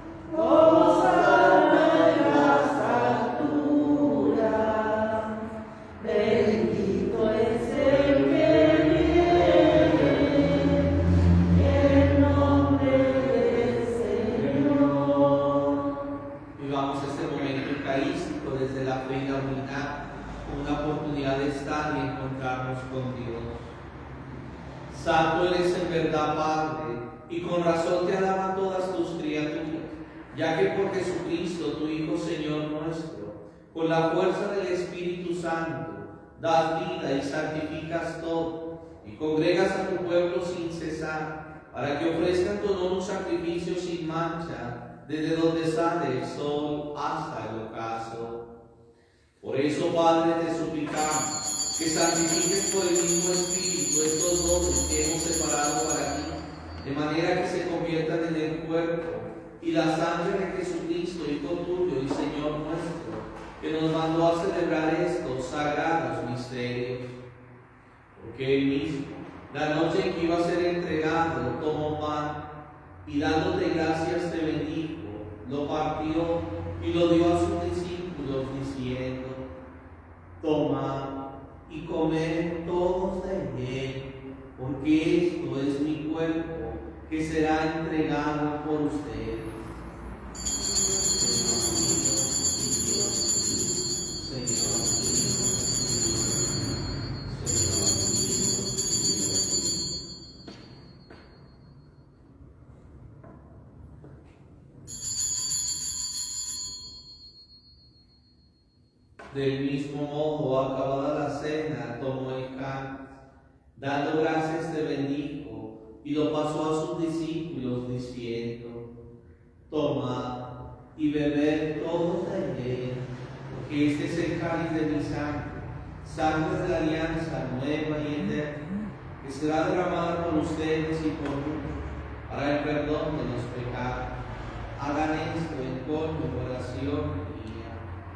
Hosana en las alturas. Bendito es el que viene en nombre del Señor. Vivamos este momento eucarístico desde la fe y la humildad, como una oportunidad de estar y encontrarnos con Dios. Santo eres en verdad, Padre, y con razón te alaban todas tus criaturas, ya que por Jesucristo, tu Hijo Señor nuestro, con la fuerza del Espíritu Santo, das vida y santificas todo, y congregas a tu pueblo sin cesar, para que ofrezcan tu honor un sacrificio sin mancha, desde donde sale el sol hasta el ocaso. Por eso, Padre, te suplicamos que santifiques por el mismo Espíritu estos dones que hemos separado para ti, de manera que se conviertan en el cuerpo y la sangre de Jesucristo, Hijo tuyo y Señor nuestro, que nos mandó a celebrar estos sagrados misterios. Porque él mismo, la noche en que iba a ser entregado, tomó pan y dándote gracias te bendijo, lo partió y lo dio a sus discípulos diciendo: tomad y comed todos de él, porque porque esto es mi cuerpo que será entregado por ustedes. Del mismo modo, acabada la cena, tomó el cáliz, dando gracias te bendijo, y lo pasó a sus discípulos, diciendo: tomad y bebed todos de él, porque este es el cáliz de mi sangre, sangre de la alianza nueva y eterna, que será derramada por ustedes y por muchos, para el perdón de los pecados. Hagan esto en conmemoración mía.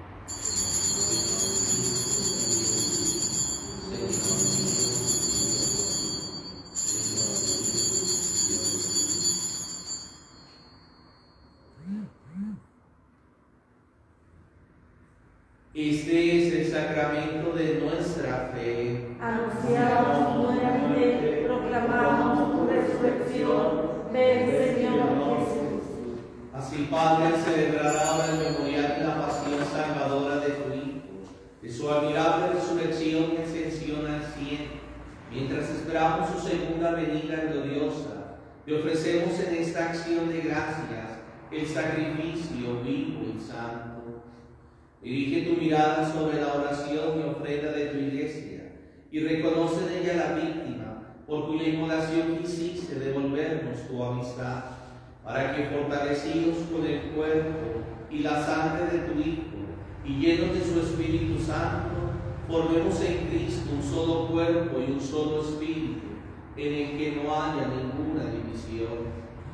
Este es el sacramento de nuestra fe. Anunciamos tu muerte, proclamamos tu resurrección. Ven, Señor Jesús. Así, Padre, celebrará ahora el memorial de la pasión salvadora de tu Hijo, de su admirable resurrección y ascensión al cielo. Mientras esperamos su segunda venida gloriosa, te ofrecemos en esta acción de gracias el sacrificio vivo y santo. Dirige tu mirada sobre la oración y ofrenda de tu iglesia y reconoce en ella la víctima por cuya inmolación quisiste devolvernos tu amistad, para que, fortalecidos con el cuerpo y la sangre de tu Hijo y llenos de su Espíritu Santo, formemos en Cristo un solo cuerpo y un solo espíritu, en el que no haya ninguna división.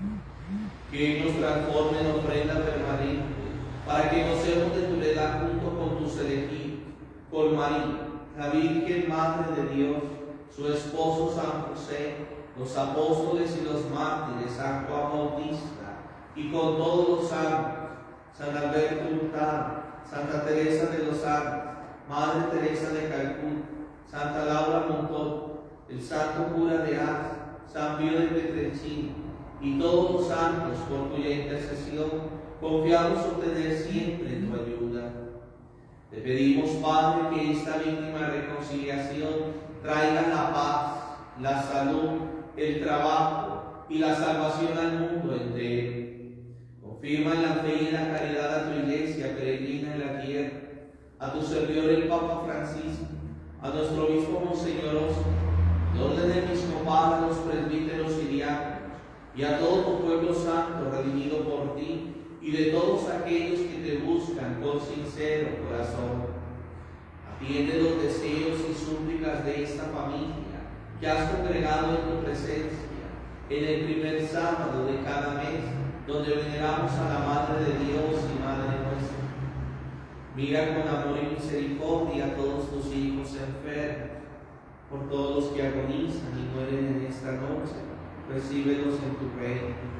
Que Él nos transforme en ofrenda permanente, para que gocemos de tu heredad junto con tus elegidos, con María, la Virgen Madre de Dios, su esposo San José, los apóstoles y los mártires, San Juan Bautista, y con todos los santos, San Alberto Hurtado, Santa Teresa de los Ángeles, Madre Teresa de Calcuta, Santa Laura Montoto, el Santo Cura de Ars, San Pío de Pietrelcina, y todos los santos por cuya intercesión confiamos obtener siempre tu ayuda. Te pedimos, Padre, que esta víctima reconciliación traiga la paz, la salud, el trabajo y la salvación al mundo entero. Confirma en la fe y en la caridad a tu iglesia peregrina en la tierra, a tu servidor el Papa Francisco, a nuestro obispo Monseñor Oscar, el orden episcopal, a los presbíteros y diáconos, y a todo tu pueblo santo redimido por ti, y de todos aquellos que te buscan con sincero corazón. Atiende los deseos y súplicas de esta familia que has congregado en tu presencia en el primer sábado de cada mes, donde veneramos a la Madre de Dios y Madre nuestra. Mira con amor y misericordia a todos tus hijos enfermos, por todos los que agonizan y mueren en esta noche, recíbelos en tu reino.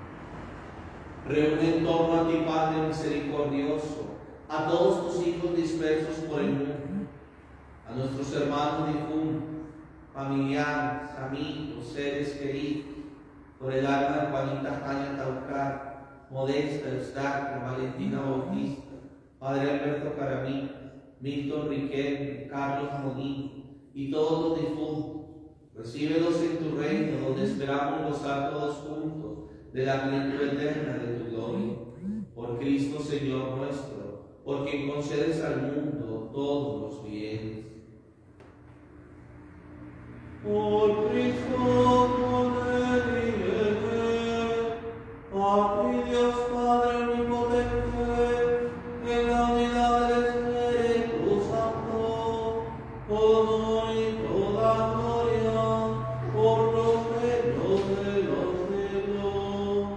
Reúne en torno a ti, Padre misericordioso, a todos tus hijos dispersos por el mundo, a nuestros hermanos difuntos, familiares, amigos, seres queridos, por el alma de Juanita Jaña Taucar, Modesta Eustaquia, Valentina Bautista, Padre Alberto Caramí, Milton Riquelme, Carlos Monín y todos los difuntos. Recíbelos en tu reino, donde esperamos gozar todos juntos de la plenitud eterna de tu gloria. Por Cristo Señor nuestro, por quien concedes al mundo todos los bienes. Por Cristo, con él y a ti Dios Padre omnipotente, en la unidad del Espíritu Santo, con honor y toda gloria, por los siglos de los siglos.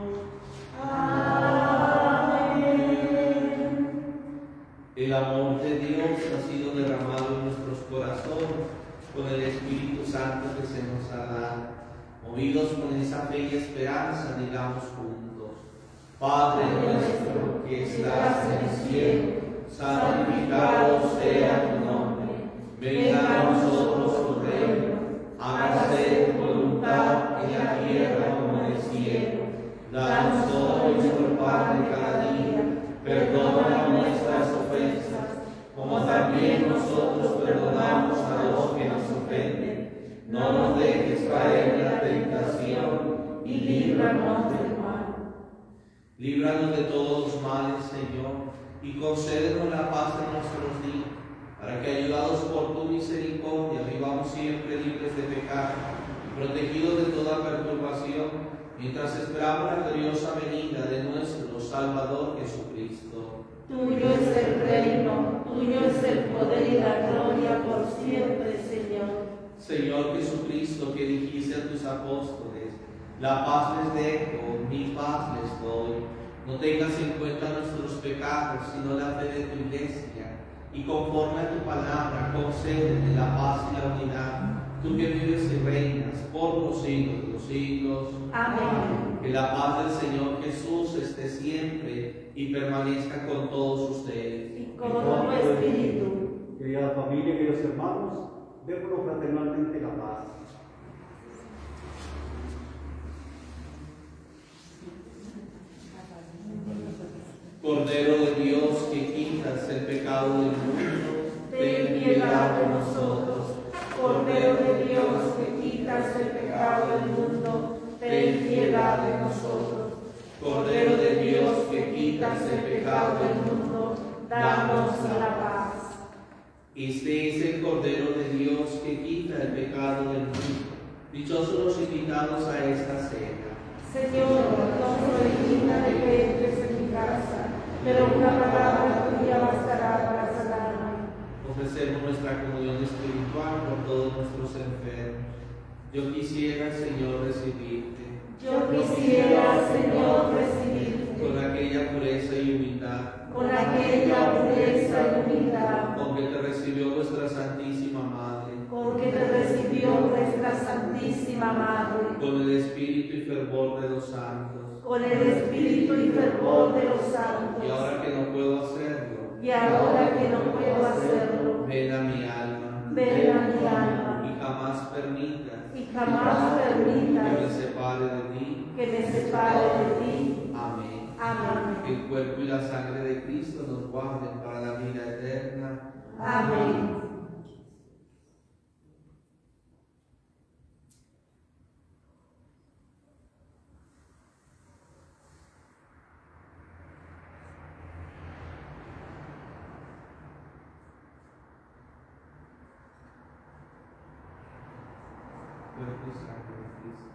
Amén. El amor de Dios ha sido derramado en nuestros corazones con el Espíritu Santo que se nos ha dado. Movidos con esa fe y esperanza, digamos juntos: Padre nuestro que estás en el cielo, santificado sea tu nombre. Venga a nosotros tu reino. Hágase tu voluntad Danos hoy nuestro pan de cada día. Perdona nuestras ofensas, como también nosotros perdonamos a los que nos ofenden. No nos dejes caer en la tentación y líbranos del mal. Líbranos de todos los males, Señor, y concédenos la paz en nuestros días, para que, ayudados por tu misericordia, vivamos siempre libres de pecado y protegidos de toda perturbación, mientras esperamos la gloriosa venida de nuestro Salvador Jesucristo. Tuyo es el reino, tuyo es el poder y la gloria por siempre, Señor. Señor Jesucristo, que dijiste a tus apóstoles: la paz les dejo, mi paz les doy. No tengas en cuenta nuestros pecados, sino la fe de tu Iglesia, y conforme a tu palabra, concédele la paz y la unidad, tú que vives y reinas por los siglos de los siglos. Amén. Que la paz del Señor Jesús esté siempre y permanezca con todos ustedes. Y con tu espíritu. Querida familia, queridos hermanos, démonos fraternalmente la paz. Cordero de Dios, que quitas el pecado del mundo, Ten piedad de nosotros. Cordero de Dios, que quitas el pecado del mundo, ten piedad de nosotros. Cordero de Dios, que quitas el pecado del mundo, danos la paz. Este es el Cordero de Dios que quita el pecado del mundo. Dichosos los invitados a esta cena. Señor, no soy digna de que entres en mi casa, pero una palabra tuya bastará para sanarme. Ofrecemos nuestra comunión espiritual por todos nuestros enfermos. Yo quisiera, Señor, recibirte. Yo quisiera, Señor, recibirte Con aquella pureza y humildad con aquella pureza y humildad con que te recibió vuestra Santísima Madre, con que te recibió nuestra Santísima Madre, con el espíritu y fervor de los santos. con el espíritu y fervor de los santos. Y ahora que no puedo hacerlo, ven a mi alma, ven a mi alma, y jamás permitas y jamás que me permitas separe de ti. que me separe de ti. Amén. Amén. Que el cuerpo y la sangre de Cristo nos guarden para la vida eterna. Amén. Cuerpo y sangre de Cristo.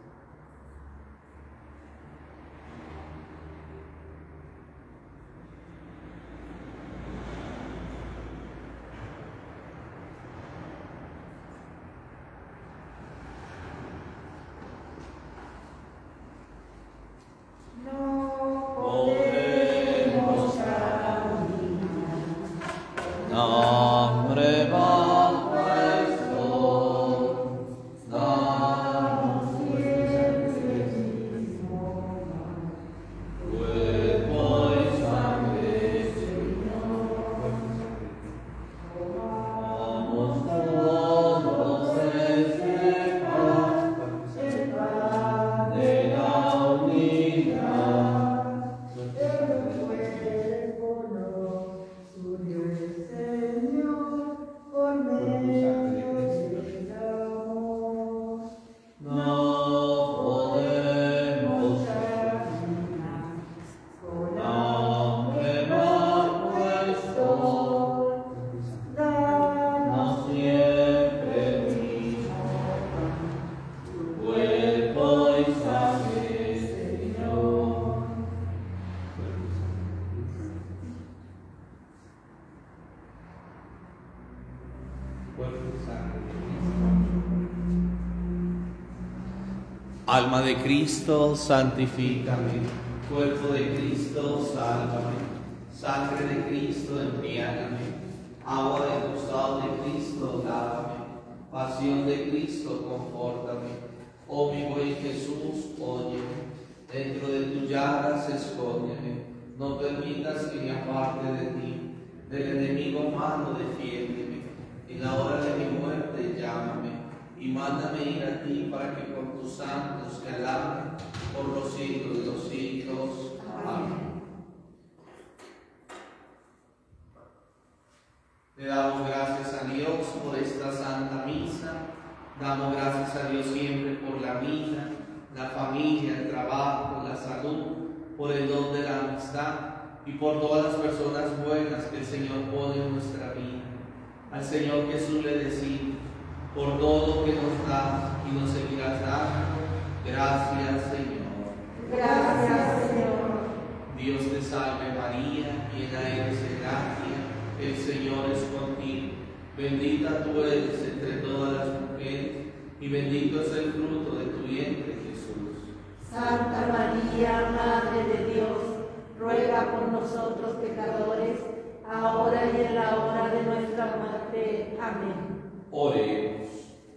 Alma de Cristo, santifícame. Cuerpo de Cristo, sálvame. Sangre de Cristo, embriágame. Agua del costado de Cristo, lávame. Pasión de Cristo, confórtame. Oh mi buen Jesús, óyeme. Dentro de tus llagas, escóndeme. No permitas que me aparte de ti. Del enemigo malo, defiéndeme. En la hora de mi muerte, llámame. Y mándame ir a ti para que por tus santos te alaben, por los siglos de los siglos. Amén. Le damos gracias a Dios por esta Santa Misa. Damos gracias a Dios siempre por la vida, la familia, el trabajo, la salud, por el don de la amistad y por todas las personas buenas que el Señor pone en nuestra vida. Al Señor Jesús le decimos, por todo lo que nos das y nos seguirás dando, gracias, Señor. Gracias, Señor. Dios te salve María, llena eres de gracia, el Señor es contigo. Bendita tú eres entre todas las mujeres, y bendito es el fruto de tu vientre, Jesús. Santa María, Madre de Dios, ruega por nosotros pecadores, ahora y en la hora de nuestra muerte. Amén. Oremos.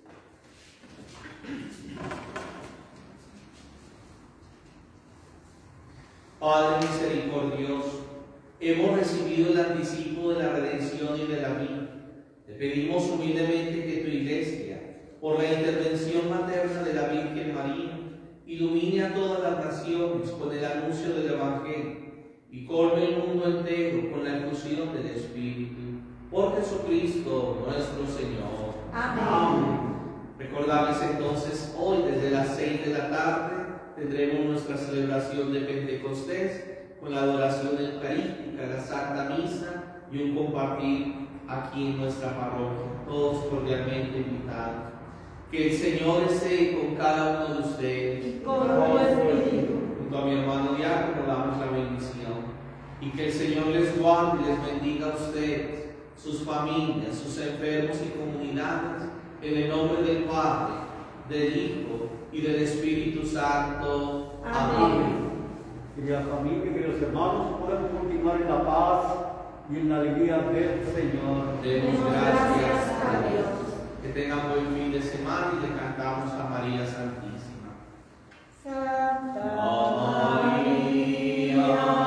Padre misericordioso, hemos recibido el anticipo de la redención y de la vida. Te pedimos humildemente que tu Iglesia, por la intervención materna de la Virgen María, ilumine a todas las naciones con el anuncio del Evangelio y colme el mundo entero con la efusión del Espíritu. Por Jesucristo nuestro Señor. Amén. Recordables entonces, hoy desde las 6 de la tarde tendremos nuestra celebración de Pentecostés con la adoración eucarística, la Santa Misa y un compartir aquí en nuestra parroquia. Todos cordialmente invitados. Que el Señor esté con cada uno de ustedes. Y con tu espíritu. Junto a mi hermano diácono damos la bendición. Y que el Señor les guarde y les bendiga a ustedes, sus familias, sus enfermos y comunidades, en el nombre del Padre, del Hijo y del Espíritu Santo. Amén. Querida familia, queridos hermanos, podemos continuar en la paz y en la alegría del Señor. Demos gracias a Dios. Que tengan buen fin de semana y le cantamos a María Santísima. Santa María,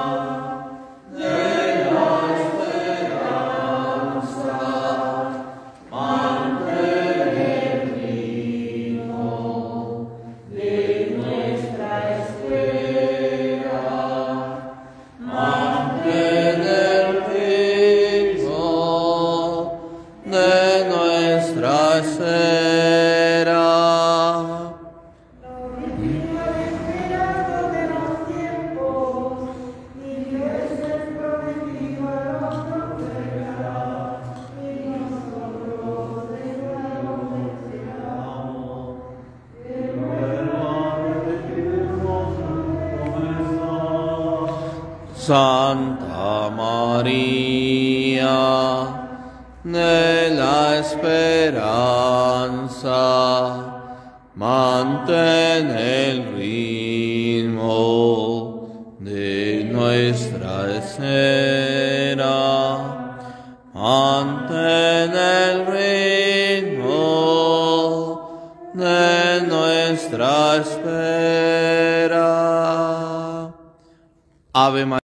de la esperanza, mantén el ritmo de nuestra espera, mantén el ritmo de nuestra espera. Santa María de la esperanza, mantén el ritmo de nuestra espera, mantén el ritmo de nuestra espera. Ave María.